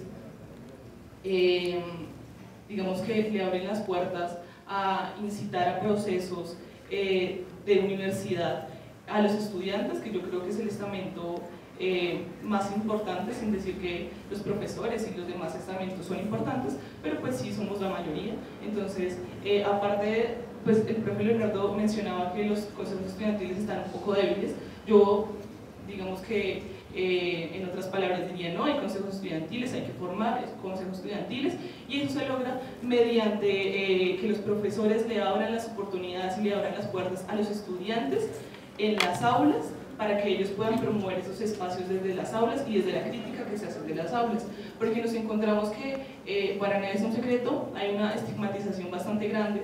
digamos que le abren las puertas a incitar a procesos de universidad a los estudiantes, que yo creo que es el estamento más importante, sin decir que los profesores y los demás estamentos son importantes, pero pues sí somos la mayoría. Entonces, aparte, pues el profe Leonardo mencionaba que los consejos estudiantiles están un poco débiles. Yo, digamos que en otras palabras diría, no, hay consejos estudiantiles, hay que formar consejos estudiantiles, y eso se logra mediante que los profesores le abran las oportunidades y le abran las puertas a los estudiantes en las aulas, para que ellos puedan promover esos espacios desde las aulas y desde la crítica que se hace de las aulas, porque nos encontramos que, para nadie es un secreto, hay una estigmatización bastante grande.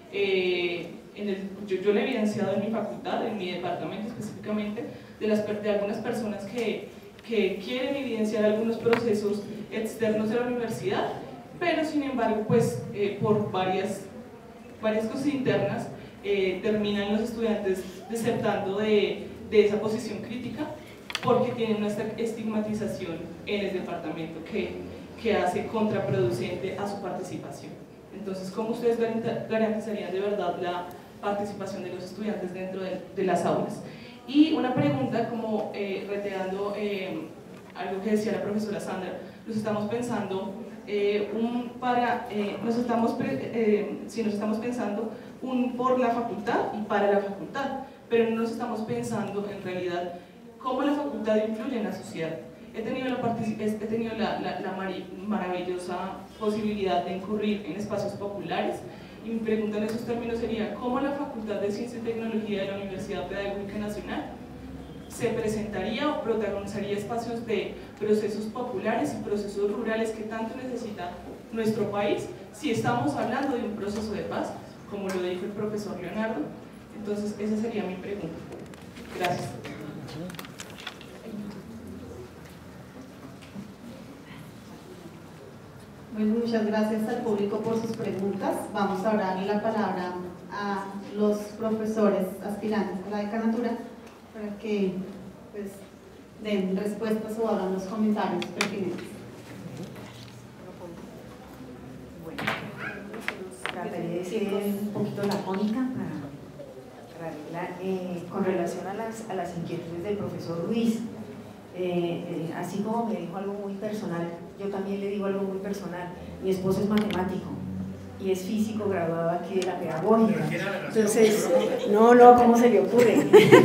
Yo lo he evidenciado en mi facultad, en mi departamento específicamente, de algunas personas que quieren evidenciar algunos procesos externos de la universidad, pero sin embargo, pues por varias cosas internas, terminan los estudiantes desertando de esa posición crítica porque tienen una estigmatización en el departamento que hace contraproducente a su participación. Entonces, ¿cómo ustedes garantizarían de verdad la participación de los estudiantes dentro de las aulas? Y una pregunta como reiterando algo que decía la profesora Sandra, nos estamos pensando por la facultad y para la facultad, pero no nos estamos pensando en realidad cómo la facultad influye en la sociedad. He tenido la maravillosa posibilidad de incurrir en espacios populares, y mi pregunta en esos términos sería ¿cómo la Facultad de Ciencia y Tecnología de la Universidad Pedagógica Nacional se presentaría o protagonizaría espacios de procesos populares y procesos rurales que tanto necesita nuestro país si estamos hablando de un proceso de paz, como lo dijo el profesor Leonardo? Entonces esa sería mi pregunta. Gracias. Bueno, muchas gracias al público por sus preguntas. Vamos a darle la palabra a los profesores aspirantes a la decanatura para que pues, den respuestas o hagan los comentarios pertinentes. Bueno, trataré de ser un poquito lacónica para arreglar con relación a las inquietudes del profesor Luis. Así como me dijo algo muy personal, yo también le digo algo muy personal. Mi esposo es matemático y es físico graduado aquí de la pedagógica. Entonces, no, ¿cómo se le ocurre?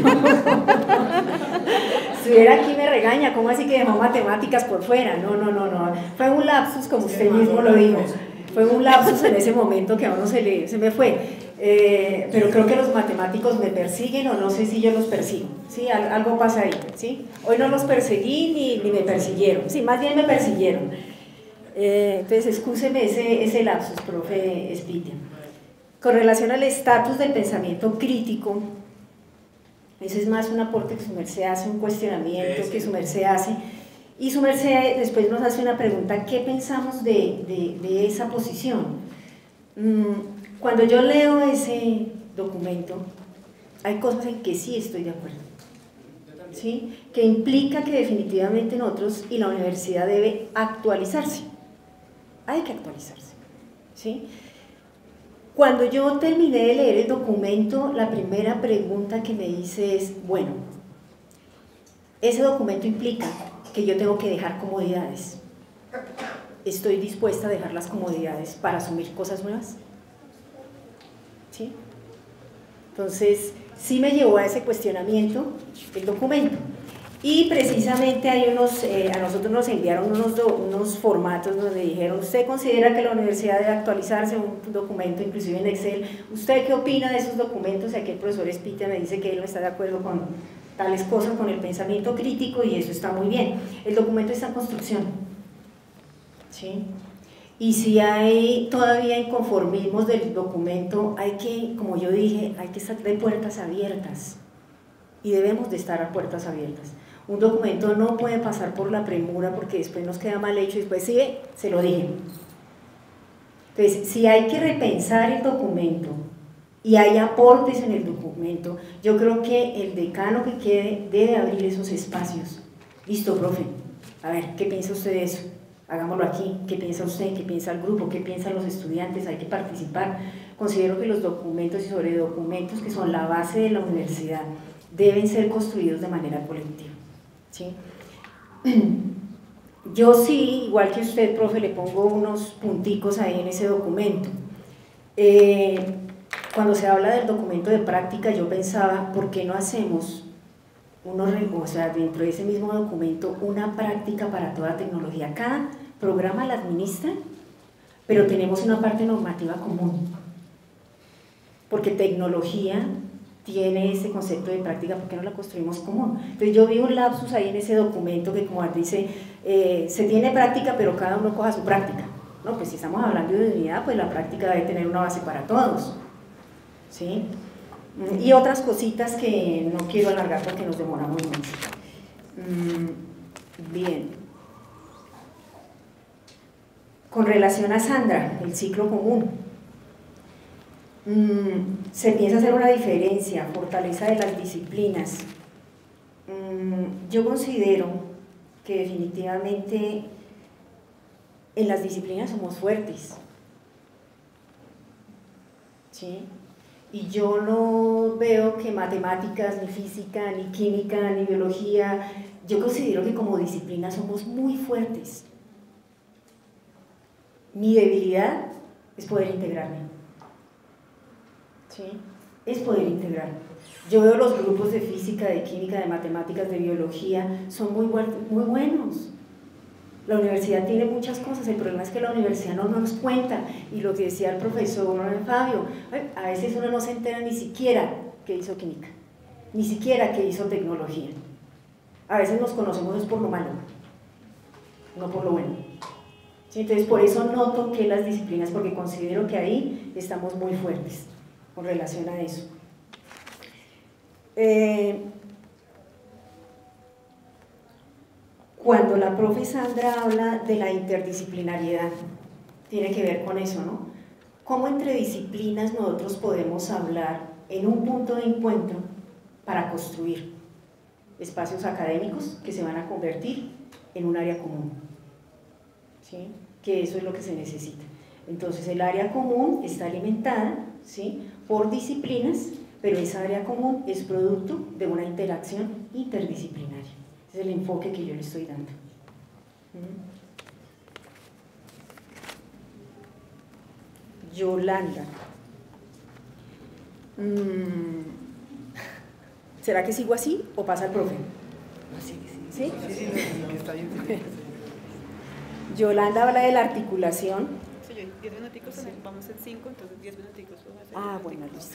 Si estuviera aquí me regaña, ¿cómo así que dejó matemáticas por fuera? No, fue un lapsus, como usted mismo lo dijo. Fue un lapsus en ese momento que a uno se me fue. Pero creo que los matemáticos me persiguen o no sé si yo los persigo, ¿sí? Algo pasa ahí, ¿sí? Hoy no los perseguí ni me persiguieron, sí, más bien me persiguieron. Entonces, excúseme ese lapsus, profe Espitia. Con relación al estatus del pensamiento crítico, ese es más un aporte que su merced hace, un cuestionamiento que su merced hace, y su merced después nos hace una pregunta: ¿qué pensamos de esa posición? Cuando yo leo ese documento, hay cosas en que sí estoy de acuerdo, ¿sí? Que implica que definitivamente nosotros y la universidad debe actualizarse, hay que actualizarse, ¿sí? Cuando yo terminé de leer el documento, la primera pregunta que me hice es, bueno, ese documento implica que yo tengo que dejar comodidades, ¿estoy dispuesta a dejar las comodidades para asumir cosas nuevas? ¿Sí? Entonces, sí me llevó a ese cuestionamiento el documento. Y precisamente hay a nosotros nos enviaron unos formatos donde dijeron: ¿usted considera que la universidad debe actualizarse? Un documento inclusive en Excel. ¿Usted qué opina de esos documentos? Y aquí el profesor Espitia me dice que él no está de acuerdo con tales cosas con el pensamiento crítico y eso está muy bien. El documento está en construcción, ¿sí? Y si hay todavía inconformismos del documento, hay que, como yo dije, hay que estar de puertas abiertas y debemos de estar a puertas abiertas. Un documento no puede pasar por la premura porque después nos queda mal hecho y después sí, se lo dije. Entonces, si hay que repensar el documento y hay aportes en el documento, yo creo que el decano que quede debe abrir esos espacios. Listo, profe, a ver, ¿qué piensa usted de eso? Hagámoslo aquí. ¿Qué piensa usted? ¿Qué piensa el grupo? ¿Qué piensan los estudiantes? Hay que participar. Considero que los documentos y sobre documentos que son la base de la universidad deben ser construidos de manera colectiva, ¿sí? Yo sí, igual que usted, profe, le pongo unos punticos ahí en ese documento. Cuando se habla del documento de práctica, yo pensaba, ¿por qué no hacemos o sea, dentro de ese mismo documento, una práctica para toda tecnología? Cada programa la administra, pero tenemos una parte normativa común, porque tecnología tiene ese concepto de práctica, ¿por qué no la construimos común? Entonces yo vi un lapsus ahí en ese documento que, como dice, se tiene práctica, pero cada uno coja su práctica, ¿no? Pues si estamos hablando de unidad, pues la práctica debe tener una base para todos, ¿sí? Y otras cositas que no quiero alargar porque nos demoramos mucho. Bien. Con relación a Sandra, el ciclo común, se piensa hacer una diferencia, fortaleza de las disciplinas. Yo considero que definitivamente en las disciplinas somos fuertes, ¿sí? Y yo no veo que matemáticas, ni física, ni química, ni biología, yo considero que como disciplina somos muy fuertes. Mi debilidad es poder integrarme, ¿sí? Es poder integrarme. Yo veo los grupos de física, de química, de matemáticas, de biología, son muy buenos. La universidad tiene muchas cosas, el problema es que la universidad no nos cuenta, y lo que decía el profesor Fabio, a veces uno no se entera ni siquiera que hizo química, ni siquiera que hizo tecnología. A veces nos conocemos por lo malo, no por lo bueno. ¿Sí? Entonces por eso no toqué las disciplinas, porque considero que ahí estamos muy fuertes con relación a eso. Cuando la profe Sandra habla de la interdisciplinariedad, tiene que ver con eso, ¿no? ¿Cómo entre disciplinas nosotros podemos hablar en un punto de encuentro para construir espacios académicos que se van a convertir en un área común? ¿Sí? Que eso es lo que se necesita. Entonces el área común está alimentada, ¿sí?, por disciplinas, pero esa área común es producto de una interacción interdisciplinaria. Ese es el enfoque que yo le estoy dando. Yolanda. ¿Será que sigo así o pasa el profe? Sí, ¿Sí? Sí, está bien. Yolanda habla de la articulación. Sí, 10 minuticos, vamos en 5, entonces 10 minuticos. Bueno, listo.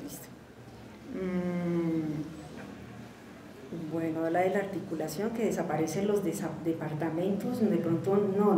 Bueno, habla de la articulación, que desaparecen los departamentos, de pronto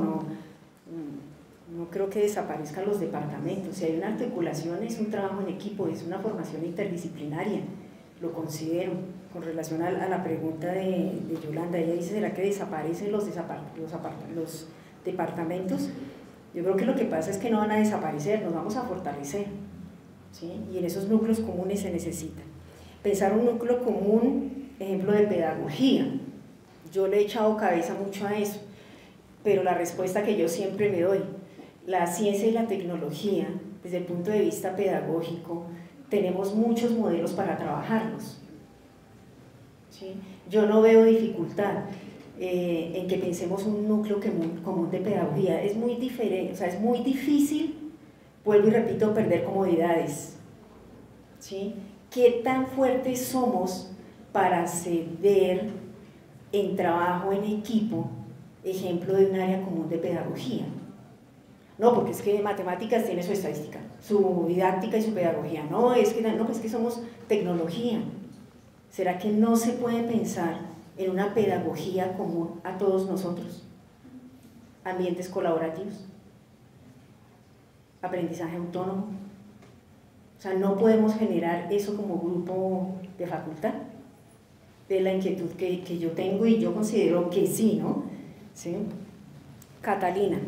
no creo que desaparezcan los departamentos. Si hay una articulación, es un trabajo en equipo, es una formación interdisciplinaria, lo considero. Con relación a la pregunta de Yolanda, ella dice, ¿será que desaparecen los departamentos? Yo creo que lo que pasa es que no van a desaparecer, nos vamos a fortalecer, ¿sí? Y en esos núcleos comunes se necesita. Pensar un núcleo común, ejemplo de pedagogía, yo le he echado cabeza mucho a eso, pero la respuesta que yo siempre me doy, la ciencia y la tecnología, desde el punto de vista pedagógico, tenemos muchos modelos para trabajarlos, ¿sí? Yo no veo dificultad en que pensemos un núcleo común de pedagogía. Es muy diferente, o sea, es muy difícil, vuelvo y repito, perder comodidades, ¿sí? ¿Qué tan fuertes somos para ceder en trabajo en equipo, ejemplo de un área común de pedagogía? No, porque es que matemáticas tiene su estadística, su didáctica y su pedagogía. No, es que somos tecnología. ¿Será que no se puede pensar en una pedagogía común a todos nosotros? Ambientes colaborativos, aprendizaje autónomo. O sea, no podemos generar eso como grupo de facultad. De la inquietud que yo tengo y yo considero que sí, ¿no? ¿Sí? Catalina.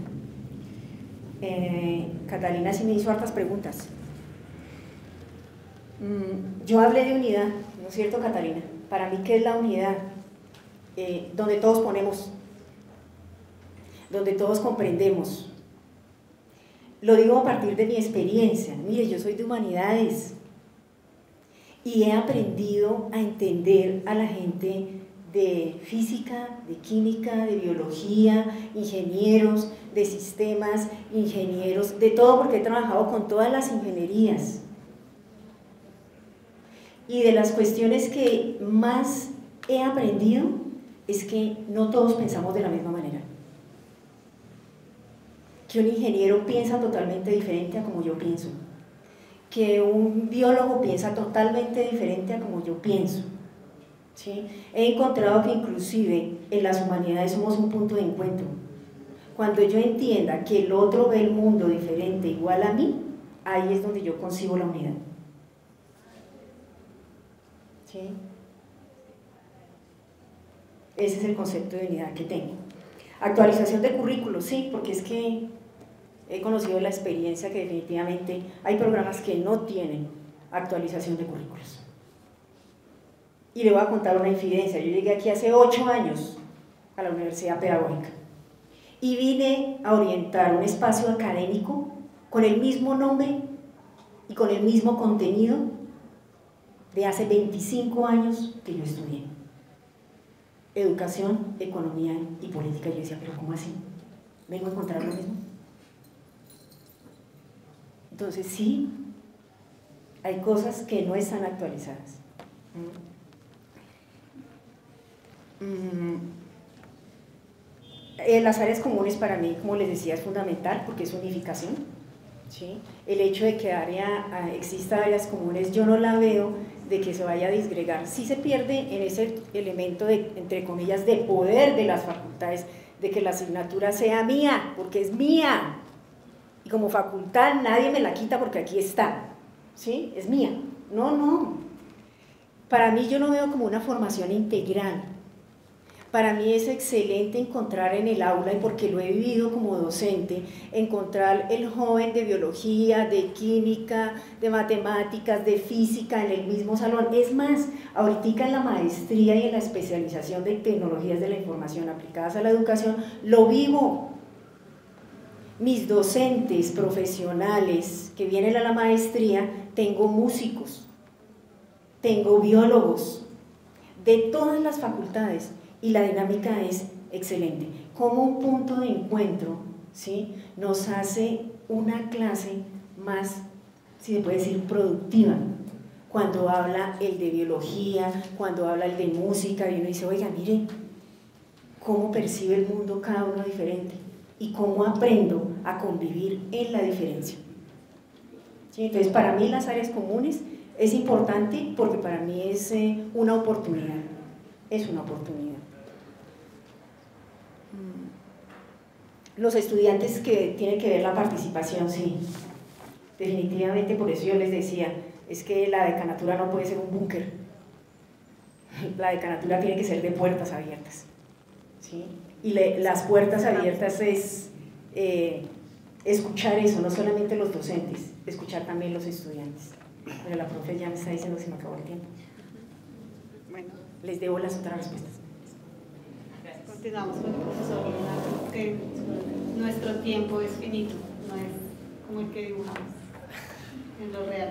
Catalina sí me hizo hartas preguntas. Yo hablé de unidad, ¿no es cierto, Catalina? Para mí, ¿qué es la unidad? Donde todos ponemos, donde todos comprendemos. Lo digo a partir de mi experiencia. Mire, yo soy de humanidades y he aprendido a entender a la gente de física, de química, de biología, ingenieros, de sistemas, ingenieros, de todo, porque he trabajado con todas las ingenierías. Y de las cuestiones que más he aprendido es que no todos pensamos de la misma manera. Que un ingeniero piensa totalmente diferente a como yo pienso. Que un biólogo piensa totalmente diferente a como yo pienso. ¿Sí? He encontrado que inclusive en las humanidades somos un punto de encuentro. Cuando yo entienda que el otro ve el mundo diferente igual a mí, ahí es donde yo concibo la unidad. ¿Sí? Ese es el concepto de unidad que tengo. Actualización de currículos, sí, porque es que he conocido la experiencia que definitivamente hay programas que no tienen actualización de currículos. Y le voy a contar una infidencia. Yo llegué aquí hace 8 años a la Universidad Pedagógica y vine a orientar un espacio académico con el mismo nombre y con el mismo contenido de hace 25 años que yo estudié. Educación, economía y política. Yo decía, pero ¿cómo así? ¿Vengo a encontrar lo mismo? Entonces sí, hay cosas que no están actualizadas. Las áreas comunes para mí, como les decía, es fundamental porque es unificación. ¿Sí? El hecho de que exista áreas comunes, yo no la veo de que se vaya a disgregar. Sí se pierde en ese elemento de, entre comillas, de poder de las facultades, de que la asignatura sea mía, porque es mía. Y como facultad nadie me la quita porque aquí está. ¿Sí? Es mía. No, no. Para mí yo no veo como una formación integral. Para mí es excelente encontrar en el aula, y porque lo he vivido como docente, encontrar el joven de biología, de química, de matemáticas, de física en el mismo salón. Es más, ahorita en la maestría y en la especialización de tecnologías de la información aplicadas a la educación, lo vivo. Mis docentes profesionales que vienen a la maestría, tengo músicos, tengo biólogos, de todas las facultades. Y la dinámica es excelente. Como un punto de encuentro, ¿sí? Nos hace una clase más, si se puede decir, productiva. Cuando habla el de biología, cuando habla el de música, y uno dice, oiga, mire, cómo percibe el mundo cada uno diferente y cómo aprendo a convivir en la diferencia. ¿Sí? Entonces, para mí las áreas comunes es importante porque para mí es una oportunidad. Es una oportunidad. Los estudiantes que tienen que ver la participación, sí, definitivamente, por eso yo les decía, es que la decanatura no puede ser un búnker, la decanatura tiene que ser de puertas abiertas, ¿sí? Y las puertas abiertas es escuchar eso, no solamente los docentes, escuchar también los estudiantes. Pero la profe ya me está diciendo que se me acabó el tiempo. Bueno, les debo las otras respuestas. Continuamos con el profesor Leonardo, que nuestro tiempo es finito, no es como el que dibujamos en lo real.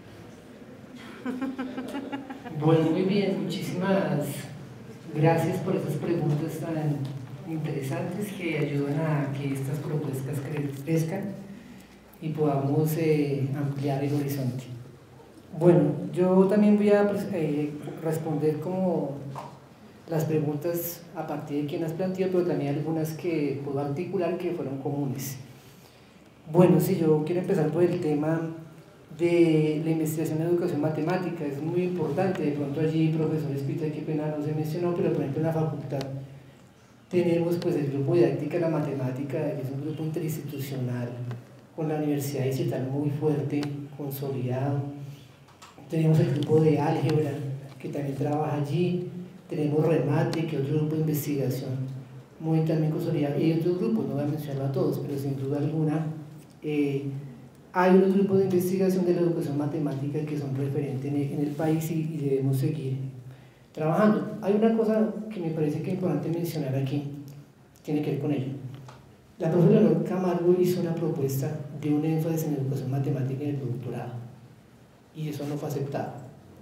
Bueno, muy bien, muchísimas gracias por esas preguntas tan interesantes que ayudan a que estas propuestas crezcan y podamos ampliar el horizonte. Bueno, yo también voy a responder como las preguntas a partir de quien has planteado, pero también algunas que puedo articular que fueron comunes. Bueno, sí, yo quiero empezar por el tema de la investigación en educación matemática, es muy importante. De pronto allí, profesor Espita, qué pena no se mencionó, pero por ejemplo en la facultad tenemos pues el grupo didáctica de la matemática, que es un grupo interinstitucional con la Universidad Distrital muy fuerte, consolidado. Tenemos el grupo de álgebra, que también trabaja allí. Tenemos remate, que es otro grupo de investigación muy también consolidado, y otros grupos, no voy a mencionarlo a todos, pero sin duda alguna hay unos grupos de investigación de la educación matemática que son referentes en el país y debemos seguir trabajando. Hay una cosa que me parece que es importante mencionar aquí, tiene que ver con ello. La profesora Leonor Camargo hizo una propuesta de un énfasis en educación matemática en el doctorado, y eso no fue aceptado.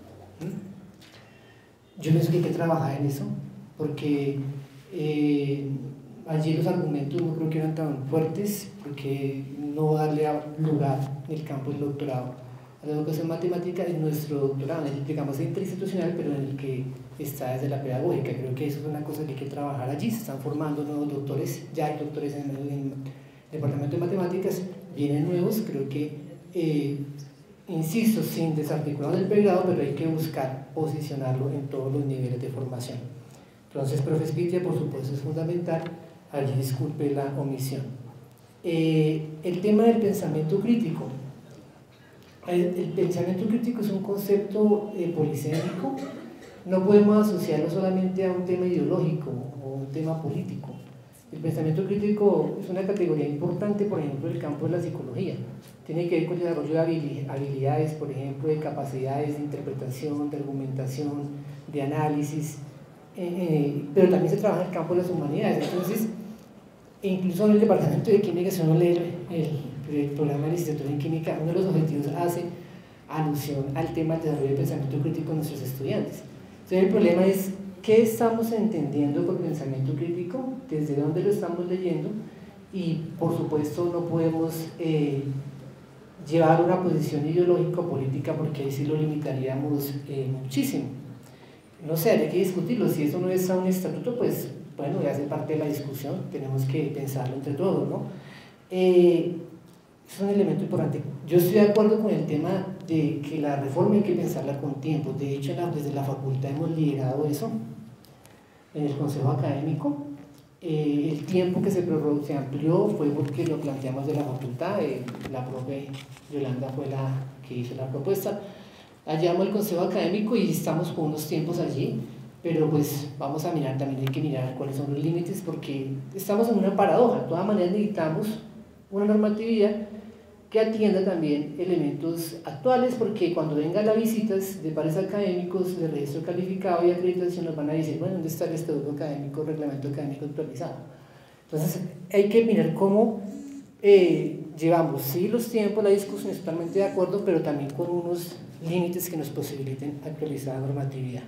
Yo pienso que hay que trabajar en eso, porque allí los argumentos no creo que eran tan fuertes, porque no darle lugar en el campo del doctorado a la educación matemática en nuestro doctorado, digamos interinstitucional, pero en el que está desde la pedagógica. Creo que eso es una cosa que hay que trabajar allí. Se están formando nuevos doctores, ya hay doctores en el departamento de matemáticas, vienen nuevos. Creo que, insisto, sin desarticular el pregrado, pero hay que buscar posicionarlo en todos los niveles de formación. Entonces, profe Spitia, por supuesto, es fundamental. Allí disculpe la omisión. El tema del pensamiento crítico. El pensamiento crítico es un concepto polisémico. No podemos asociarlo solamente a un tema ideológico o un tema político. El pensamiento crítico es una categoría importante, por ejemplo, en el campo de la psicología. Tiene que ver con el desarrollo de habilidades, por ejemplo, de capacidades de interpretación, de argumentación, de análisis, pero también se trabaja en el campo de las humanidades. Entonces, incluso en el departamento de química, si uno lee el programa de licenciatura en química, uno de los objetivos hace alusión al tema del desarrollo del pensamiento crítico de nuestros estudiantes. Entonces, el problema es qué estamos entendiendo por pensamiento crítico, desde dónde lo estamos leyendo, y por supuesto no podemos llevar una posición ideológica o política, porque ahí sí lo limitaríamos muchísimo. No sé, hay que discutirlo. Si eso no es a un estatuto, pues bueno, ya hace parte de la discusión, tenemos que pensarlo entre todos, ¿no? Es un elemento importante. Yo estoy de acuerdo con el tema de que la reforma hay que pensarla con tiempo. De hecho, desde la facultad hemos liderado eso en el consejo académico. El tiempo que se amplió fue porque lo planteamos de la facultad. La profe Yolanda fue la que hizo la propuesta. Hallamos el consejo académico y estamos con unos tiempos allí, pero pues vamos a mirar, también hay que mirar cuáles son los límites, porque estamos en una paradoja. De todas maneras necesitamos una normatividad que atienda también elementos actuales, porque cuando vengan las visitas de pares académicos de registro calificado y acreditación nos van a decir, bueno, ¿dónde está el estatuto académico, reglamento académico actualizado? Entonces hay que mirar cómo llevamos, sí, los tiempos, la discusión, es totalmente de acuerdo, pero también con unos límites que nos posibiliten actualizar la normatividad.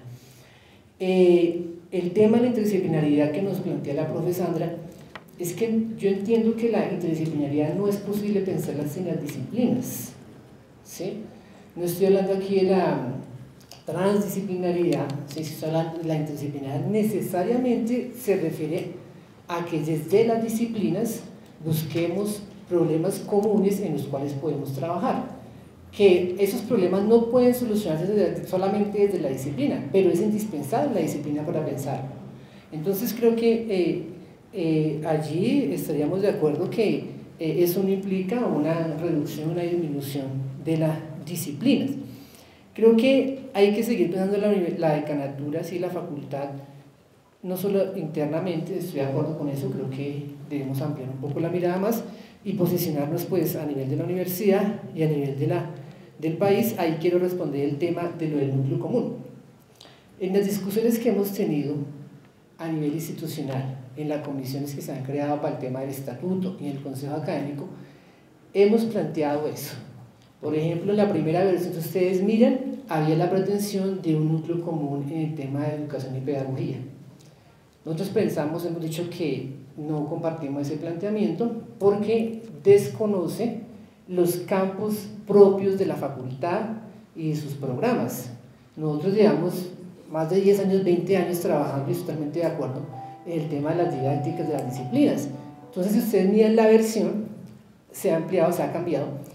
El tema de la interdisciplinaridad que nos plantea la profe Sandra, es que yo entiendo que la interdisciplinaridad no es posible pensarla sin las disciplinas, ¿sí? No estoy hablando aquí de la transdisciplinaridad, ¿sí? Estoy hablando de la interdisciplinaridad, necesariamente se refiere a que desde las disciplinas busquemos problemas comunes en los cuales podemos trabajar, que esos problemas no pueden solucionarse solamente desde la disciplina, pero es indispensable la disciplina para pensar. Entonces creo que allí estaríamos de acuerdo que eso no implica una reducción, una disminución de las disciplinas. Creo que hay que seguir pensando la decanatura, sí, la facultad, no solo internamente, estoy de acuerdo con eso, creo que debemos ampliar un poco la mirada más y posicionarnos pues a nivel de la universidad y a nivel del país. Ahí quiero responder el tema de lo del núcleo común. En las discusiones que hemos tenido a nivel institucional, en las comisiones que se han creado para el tema del estatuto y en el consejo académico, hemos planteado eso. Por ejemplo, en la primera versión, si ustedes miran, había la pretensión de un núcleo común en el tema de educación y pedagogía. Nosotros pensamos, hemos dicho que no compartimos ese planteamiento porque desconoce los campos propios de la facultad y de sus programas. Nosotros llevamos más de 10 años, 20 años trabajando, y estoy totalmente de acuerdo, en el tema de las didácticas de las disciplinas. Entonces, si ustedes miran la versión, se ha ampliado, se ha cambiado,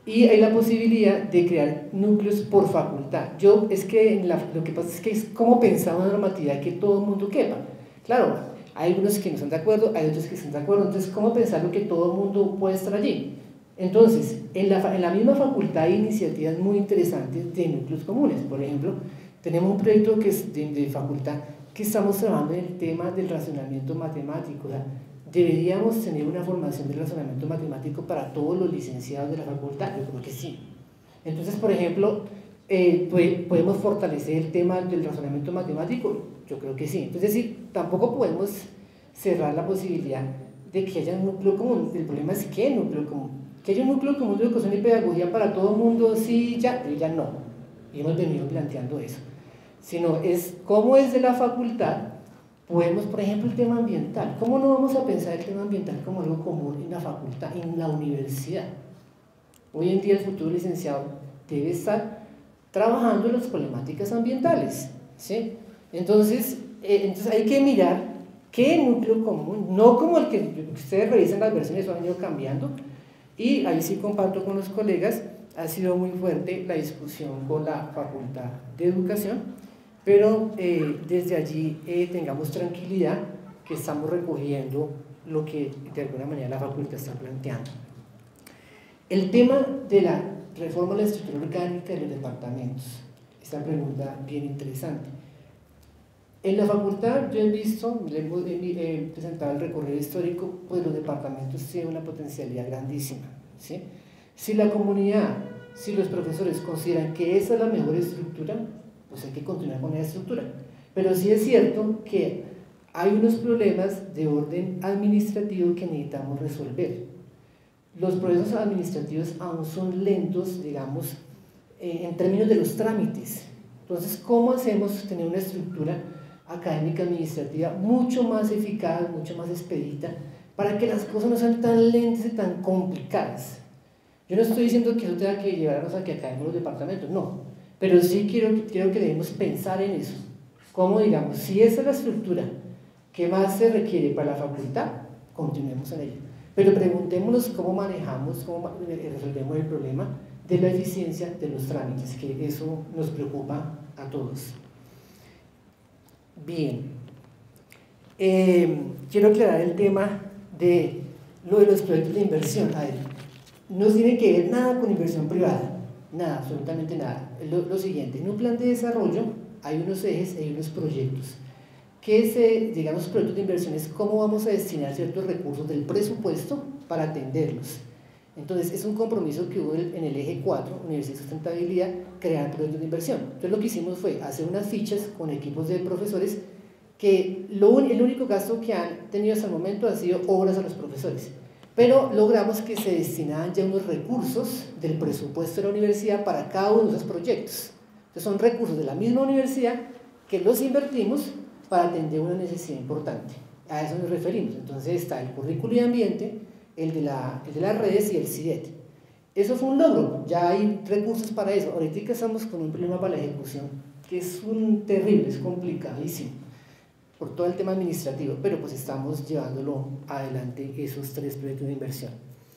y hay la posibilidad de crear núcleos por facultad. Lo que pasa es que es como pensar una normatividad que todo el mundo quepa. Claro, hay algunos que no están de acuerdo, hay otros que están de acuerdo, entonces ¿cómo pensarlo que todo el mundo puede estar allí? Entonces, en la misma facultad hay iniciativas muy interesantes de núcleos comunes. Por ejemplo, tenemos un proyecto que es de facultad que estamos trabajando en el tema del razonamiento matemático. O sea, ¿deberíamos tener una formación de razonamiento matemático para todos los licenciados de la facultad? Yo creo que sí. Entonces, por ejemplo, ¿podemos fortalecer el tema del razonamiento matemático? Yo creo que sí. Entonces, es decir, tampoco podemos cerrar la posibilidad de que haya un núcleo común. El problema es ¿qué núcleo común? Que haya un núcleo común de educación y pedagogía para todo el mundo, sí, ya, pero ya no. Y hemos venido planteando eso. Sino es cómo es de la facultad. Podemos, por ejemplo, el tema ambiental. ¿Cómo no vamos a pensar el tema ambiental como algo común en la facultad, en la universidad? Hoy en día el futuro licenciado debe estar trabajando en las problemáticas ambientales, ¿sí? Entonces hay que mirar qué núcleo común, no como el que ustedes revisan las versiones, han ido cambiando, y ahí sí comparto con los colegas, ha sido muy fuerte la discusión con la Facultad de Educación, pero desde allí tengamos tranquilidad que estamos recogiendo lo que de alguna manera la facultad está planteando. El tema de la reforma de la estructura orgánica de los departamentos, esta pregunta bien interesante. En la facultad yo he visto, he presentado el recorrido histórico, pues los departamentos tienen una potencialidad grandísima, ¿sí? Si la comunidad, si los profesores consideran que esa es la mejor estructura, pues hay que continuar con esa estructura. Pero sí es cierto que hay unos problemas de orden administrativo que necesitamos resolver. Los procesos administrativos aún son lentos, digamos, en términos de los trámites. Entonces, ¿cómo hacemos tener una estructura académica administrativa mucho más eficaz, mucho más expedita, para que las cosas no sean tan lentas y tan complicadas? Yo no estoy diciendo que eso tenga que llevarnos a que acabemos los departamentos, no, pero sí quiero que debemos pensar en eso. Como digamos, si esa es la estructura que más se requiere para la facultad, continuemos en ella. Pero preguntémonos cómo manejamos, cómo resolvemos el problema de la eficiencia de los trámites, que eso nos preocupa a todos. Bien, quiero aclarar el tema de lo de los proyectos de inversión. A ver, no tiene que ver nada con inversión privada, nada, absolutamente nada. Lo siguiente, en un plan de desarrollo hay unos ejes, hay unos proyectos. ¿Qué es, digamos, proyectos de inversión? Es cómo vamos a destinar ciertos recursos del presupuesto para atenderlos. Entonces, es un compromiso que hubo en el eje 4, Universidad y Sustentabilidad, crear proyectos de inversión. Entonces, lo que hicimos fue hacer unas fichas con equipos de profesores que el único gasto que han tenido hasta el momento ha sido obras a los profesores. Pero logramos que se destinaran ya unos recursos del presupuesto de la universidad para cada uno de esos proyectos. Entonces, son recursos de la misma universidad que los invertimos para atender una necesidad importante. A eso nos referimos. Entonces está el currículo y ambiente, el de las redes y el CIDET. Eso fue un logro, ya hay recursos para eso. Ahorita estamos con un problema para la ejecución, que es terrible, es complicadísimo, por todo el tema administrativo, pero pues estamos llevándolo adelante esos 3 proyectos de inversión.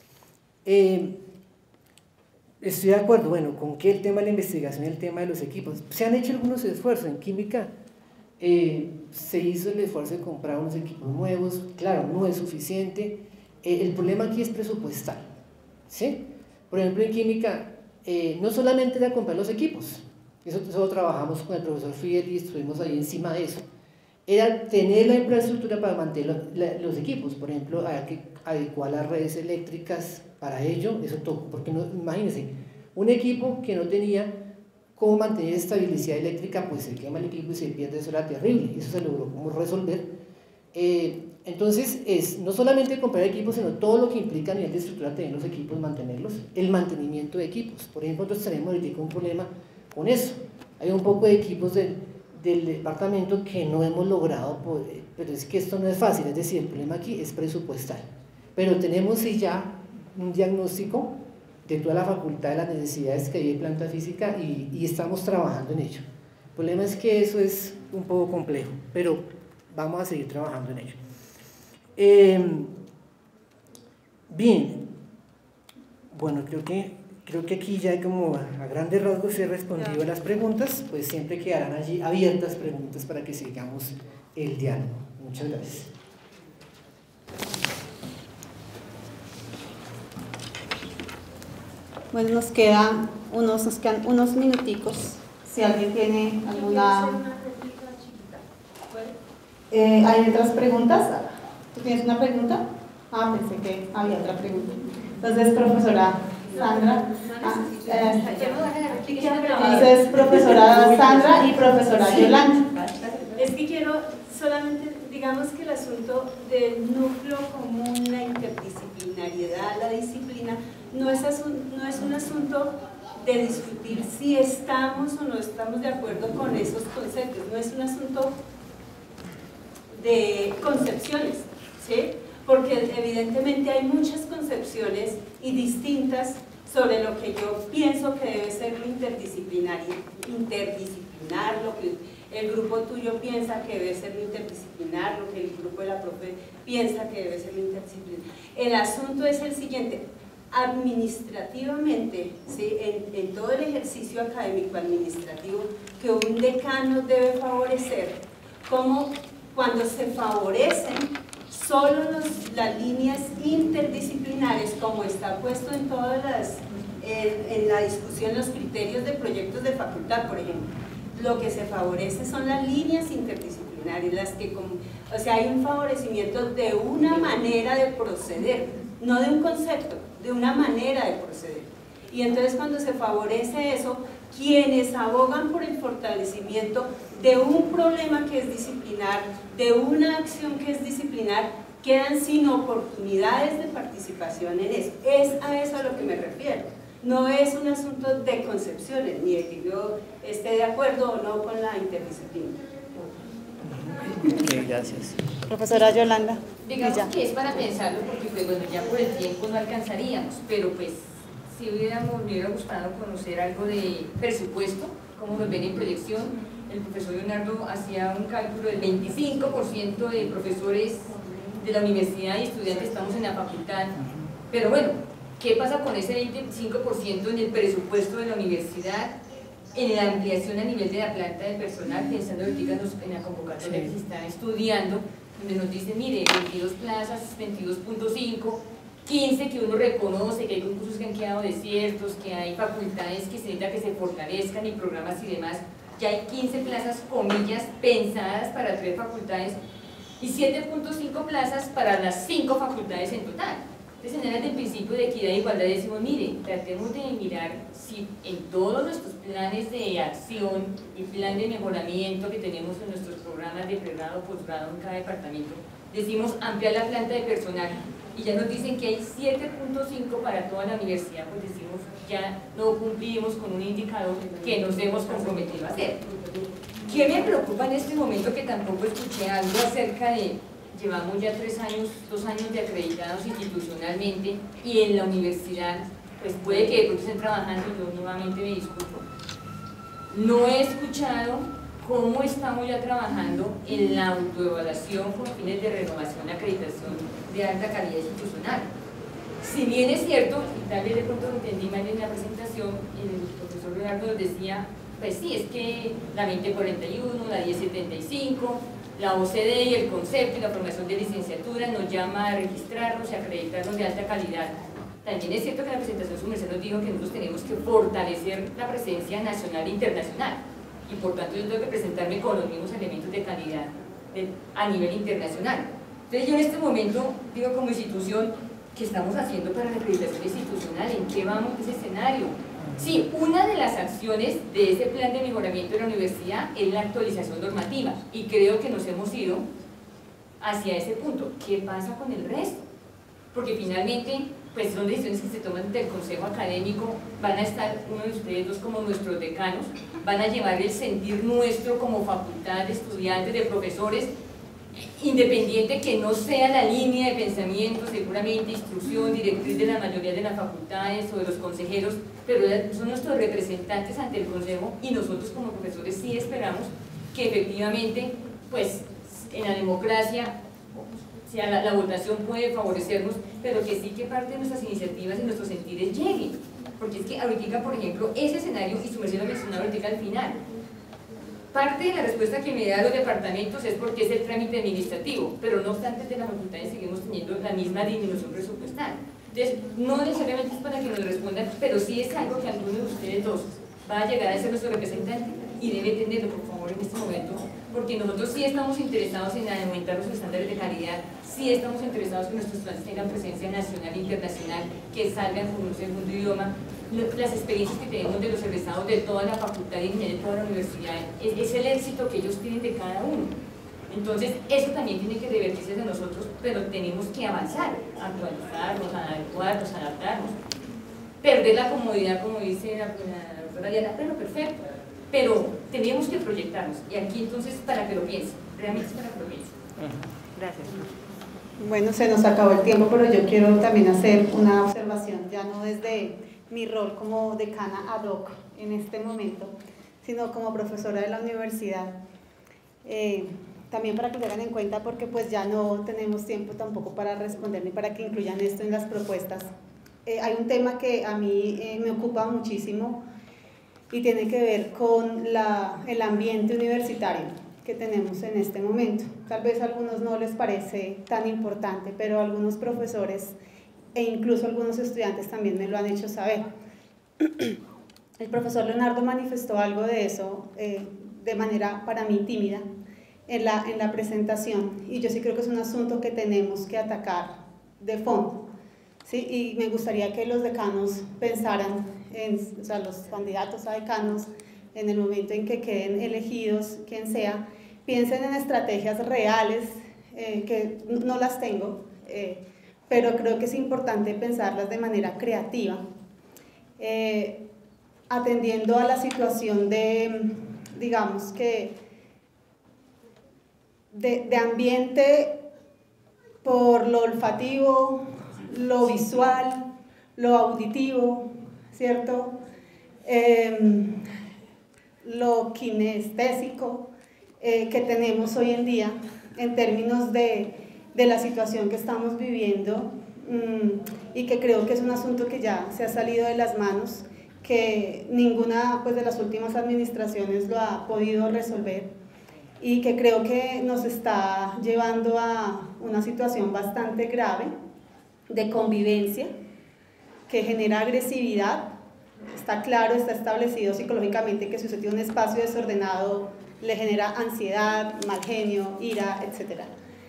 Estoy de acuerdo, bueno, con que el tema de la investigación y el tema de los equipos. Se han hecho algunos esfuerzos en química. Se hizo el esfuerzo de comprar unos equipos nuevos, claro, no es suficiente. El problema aquí es presupuestal, ¿sí? Por ejemplo, en química, no solamente era comprar los equipos, eso trabajamos con el profesor Fidel y estuvimos ahí encima de eso, era tener la infraestructura para mantener los equipos. Por ejemplo, había que adecuar las redes eléctricas para ello, eso tocó, porque no, imagínense, un equipo que no tenía cómo mantener estabilidad eléctrica, pues se quema el equipo y se pierde, eso era terrible, eso se logró como resolver. Entonces es no solamente comprar equipos, sino todo lo que implica a nivel de estructura tener los equipos, mantenerlos, el mantenimiento de equipos. Por ejemplo, nosotros tenemos ahorita un problema con eso, hay un poco de equipos del departamento que no hemos logrado, pero es que esto no es fácil, es decir, el problema aquí es presupuestal, pero tenemos sí ya un diagnóstico de toda la facultad de las necesidades que hay de planta física y estamos trabajando en ello. El problema es que eso es un poco complejo, pero vamos a seguir trabajando en ello. Bien, bueno, creo que Creo que aquí ya como a grandes rasgos he respondido a las preguntas, pues siempre quedarán allí abiertas preguntas para que sigamos el diálogo. Muchas gracias. Bueno, nos quedan unos minuticos. Si alguien tiene alguna... ¿Hay otras preguntas? ¿Tú tienes una pregunta? Ah, pensé que había otra pregunta. Entonces, profesora Sandra. Entonces, profesora Sandra y profesora Yolanda. Es que quiero solamente, digamos que el asunto del núcleo común, la interdisciplinariedad, la disciplina, no es un asunto de discutir si estamos o no estamos de acuerdo con esos conceptos, no es un asunto de concepciones, ¿sí? Porque evidentemente hay muchas concepciones y distintas sobre lo que yo pienso que debe ser lo interdisciplinar, lo que el grupo tuyo piensa que debe ser lo interdisciplinar, lo que el grupo de la profe piensa que debe ser lo interdisciplinar. El asunto es el siguiente: administrativamente, ¿sí? en todo el ejercicio académico administrativo que un decano debe favorecer, como cuando se favorecen solo las líneas interdisciplinares, como está puesto en todas en la discusión, los criterios de proyectos de facultad, por ejemplo, lo que se favorece son las líneas interdisciplinarias, o sea, hay un favorecimiento de una manera de proceder, no de un concepto, de una manera de proceder. Y entonces cuando se favorece eso, quienes abogan por el fortalecimiento de un problema que es disciplinar, de una acción que es disciplinar, quedan sin oportunidades de participación en eso. Es a eso a lo que me refiero. No es un asunto de concepciones, ni de que yo esté de acuerdo o no con la interdisciplina. Okay, gracias. Profesora Yolanda. Digamos que es para pensarlo, porque pues, bueno, ya por el tiempo no alcanzaríamos, pero pues si me hubiera gustado conocer algo de presupuesto, cómo nos ven en proyección. El profesor Leonardo hacía un cálculo del 25% de profesores de la universidad y estudiantes estamos en la facultad, pero bueno, ¿qué pasa con ese 25% en el presupuesto de la universidad, en la ampliación a nivel de la planta de personal, pensando ahorita en la convocatoria que se está estudiando, donde nos dicen, mire, 22 plazas, 22.5, 15 que uno reconoce, que hay concursos que han quedado desiertos, que hay facultades que se necesita que se fortalezcan y programas y demás, ya hay 15 plazas, comillas, pensadas para 3 facultades y 7.5 plazas para las 5 facultades en total. Entonces, en áreas del principio de equidad e igualdad decimos, mire, tratemos de mirar si en todos nuestros planes de acción y plan de mejoramiento que tenemos en nuestros programas de pregrado, posgrado en cada departamento, decimos ampliar la planta de personal y ya nos dicen que hay 7.5 para toda la universidad, pues decimos ya no cumplimos con un indicador que nos hemos comprometido a hacer. ¿Qué me preocupa en este momento? Que tampoco escuché algo acerca de, llevamos ya 2 años de acreditados institucionalmente y en la universidad, pues puede que de pronto estén trabajando, yo nuevamente me disculpo, no he escuchado cómo estamos ya trabajando en la autoevaluación con fines de renovación y acreditación de alta calidad institucional. Si bien es cierto, y tal vez de pronto lo entendí mal en la presentación, el profesor Leonardo nos decía, pues sí, es que la 2041, la 1075, la OCDE y el concepto y la formación de licenciatura nos llama a registrarnos y acreditarnos de alta calidad. También es cierto que en la presentación su merced nos dijo que nosotros tenemos que fortalecer la presencia nacional e internacional y por tanto yo tengo que presentarme con los mismos elementos de calidad a nivel internacional. Entonces yo en este momento digo como institución, ¿qué estamos haciendo para la acreditación institucional? ¿En qué vamos en ese escenario? Sí, una de las acciones de ese plan de mejoramiento de la universidad es la actualización normativa y creo que nos hemos ido hacia ese punto. ¿Qué pasa con el resto? Porque finalmente pues son decisiones que se toman del consejo académico, van a estar uno de ustedes dos como nuestros decanos, van a llevar el sentir nuestro como facultad de estudiantes, de profesores, independiente que no sea la línea de pensamiento, seguramente instrucción, directriz de la mayoría de las facultades o de los consejeros, pero son nuestros representantes ante el consejo y nosotros como profesores sí esperamos que efectivamente pues en la democracia o sea, la votación puede favorecernos, pero que sí que parte de nuestras iniciativas y nuestros sentires lleguen. porque es que ahorita, por ejemplo, ese escenario, y su merced lo mencionó ahorita al final, parte de la respuesta que me dan los departamentos es porque es el trámite administrativo, pero no obstante de las facultades seguimos teniendo la misma disminución presupuestal. Entonces, no necesariamente es para que nos respondan, pero sí es algo que alguno de ustedes dos va a llegar a ser nuestro representante y debe entenderlo, por favor, en este momento, porque nosotros sí estamos interesados en aumentar los estándares de calidad, sí estamos interesados en que nuestros estudiantes tengan presencia nacional e internacional, que salgan con un segundo idioma. Las experiencias que tenemos de los egresados de toda la facultad y de toda la universidad es el éxito que ellos tienen de cada uno. Entonces, eso también tiene que revertirse de nosotros, pero tenemos que avanzar, actualizarnos, adecuarnos, adaptarnos. Perder la comodidad, como dice la doctora Diana, pero perfecto, pero tenemos que proyectarnos. Y aquí entonces, para que lo piensen, realmente es para que lo piensen. Gracias. Bueno, se nos acabó el tiempo, pero yo quiero también hacer una observación, ya no desde mi rol como decana ad hoc en este momento, sino como profesora de la universidad. También para que lo tengan en cuenta, porque pues ya no tenemos tiempo tampoco para responder ni para que incluyan esto en las propuestas. Hay un tema que a mí me ocupa muchísimo y tiene que ver con el ambiente universitario que tenemos en este momento. Tal vez a algunos no les parece tan importante, pero algunos profesores e incluso algunos estudiantes también me lo han hecho saber. El profesor Leonardo manifestó algo de eso de manera para mí tímida en la presentación, y yo sí creo que es un asunto que tenemos que atacar de fondo, ¿sí? Y me gustaría que los decanos pensaran, o sea, los candidatos a decanos, en el momento en que queden elegidos, quien sea, piensen en estrategias reales, que no las tengo, pero creo que es importante pensarlas de manera creativa, atendiendo a la situación de, digamos que, de ambiente por lo olfativo, lo visual, lo auditivo, ¿cierto? Lo kinestésico que tenemos hoy en día en términos de la situación que estamos viviendo, y que creo que es un asunto que ya se ha salido de las manos, que ninguna pues, de las últimas administraciones lo ha podido resolver, y que creo que nos está llevando a una situación bastante grave de convivencia que genera agresividad. Está claro, está establecido psicológicamente que si usted tiene un espacio desordenado le genera ansiedad, mal genio, ira, etc.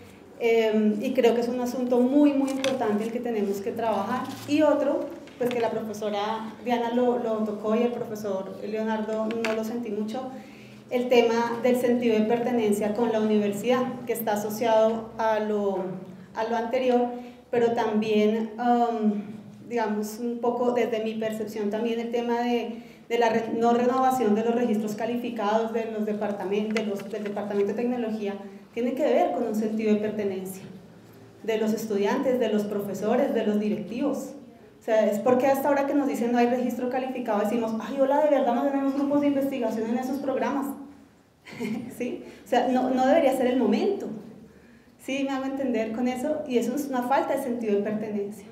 Y creo que es un asunto muy, muy importante el que tenemos que trabajar. Y otro, pues que la profesora Diana lo tocó y el profesor Leonardo no lo sentí mucho, el tema del sentido de pertenencia con la universidad, que está asociado a lo anterior, pero también, digamos, un poco desde mi percepción también el tema de la no renovación de los registros calificados de los departamentos, del Departamento de Tecnología, tiene que ver con un sentido de pertenencia de los estudiantes, de los profesores, de los directivos. O sea, es porque hasta ahora que nos dicen no hay registro calificado decimos, ay, hola, de verdad no tenemos grupos de investigación en esos programas. ¿Sí? O sea, no debería ser el momento. ¿Sí? ¿Me hago entender con eso? Y eso es una falta de sentido de pertenencia.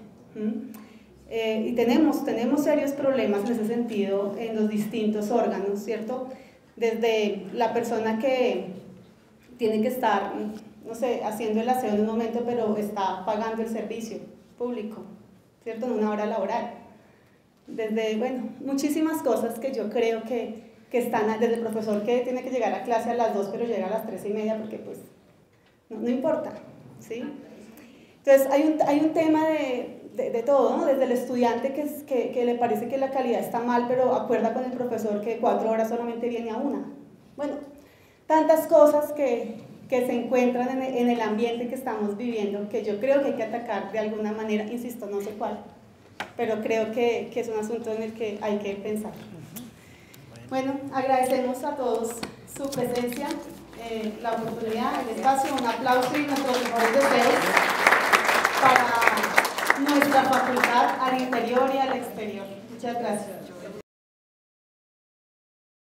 Y tenemos serios problemas en ese sentido en los distintos órganos, ¿cierto? Desde la persona que tiene que estar, no sé, haciendo el aseo en un momento, pero está pagando el servicio público, ¿cierto? En una hora laboral. Desde, bueno, muchísimas cosas que yo creo que están, desde el profesor que tiene que llegar a clase a las 2, pero llega a las 3:30 porque pues no importa, ¿sí? Entonces hay un tema de todo, ¿no? Desde el estudiante que le parece que la calidad está mal, pero acuerda con el profesor que 4 horas solamente viene a 1. Bueno, tantas cosas que se encuentran en el ambiente que estamos viviendo, que yo creo que hay que atacar de alguna manera, insisto, no sé cuál, pero creo que es un asunto en el que hay que pensar. Bueno, agradecemos a todos su presencia, la oportunidad, el espacio, un aplauso y nuestros mejores deseos para nuestra facultad al interior y al exterior. Muchas gracias.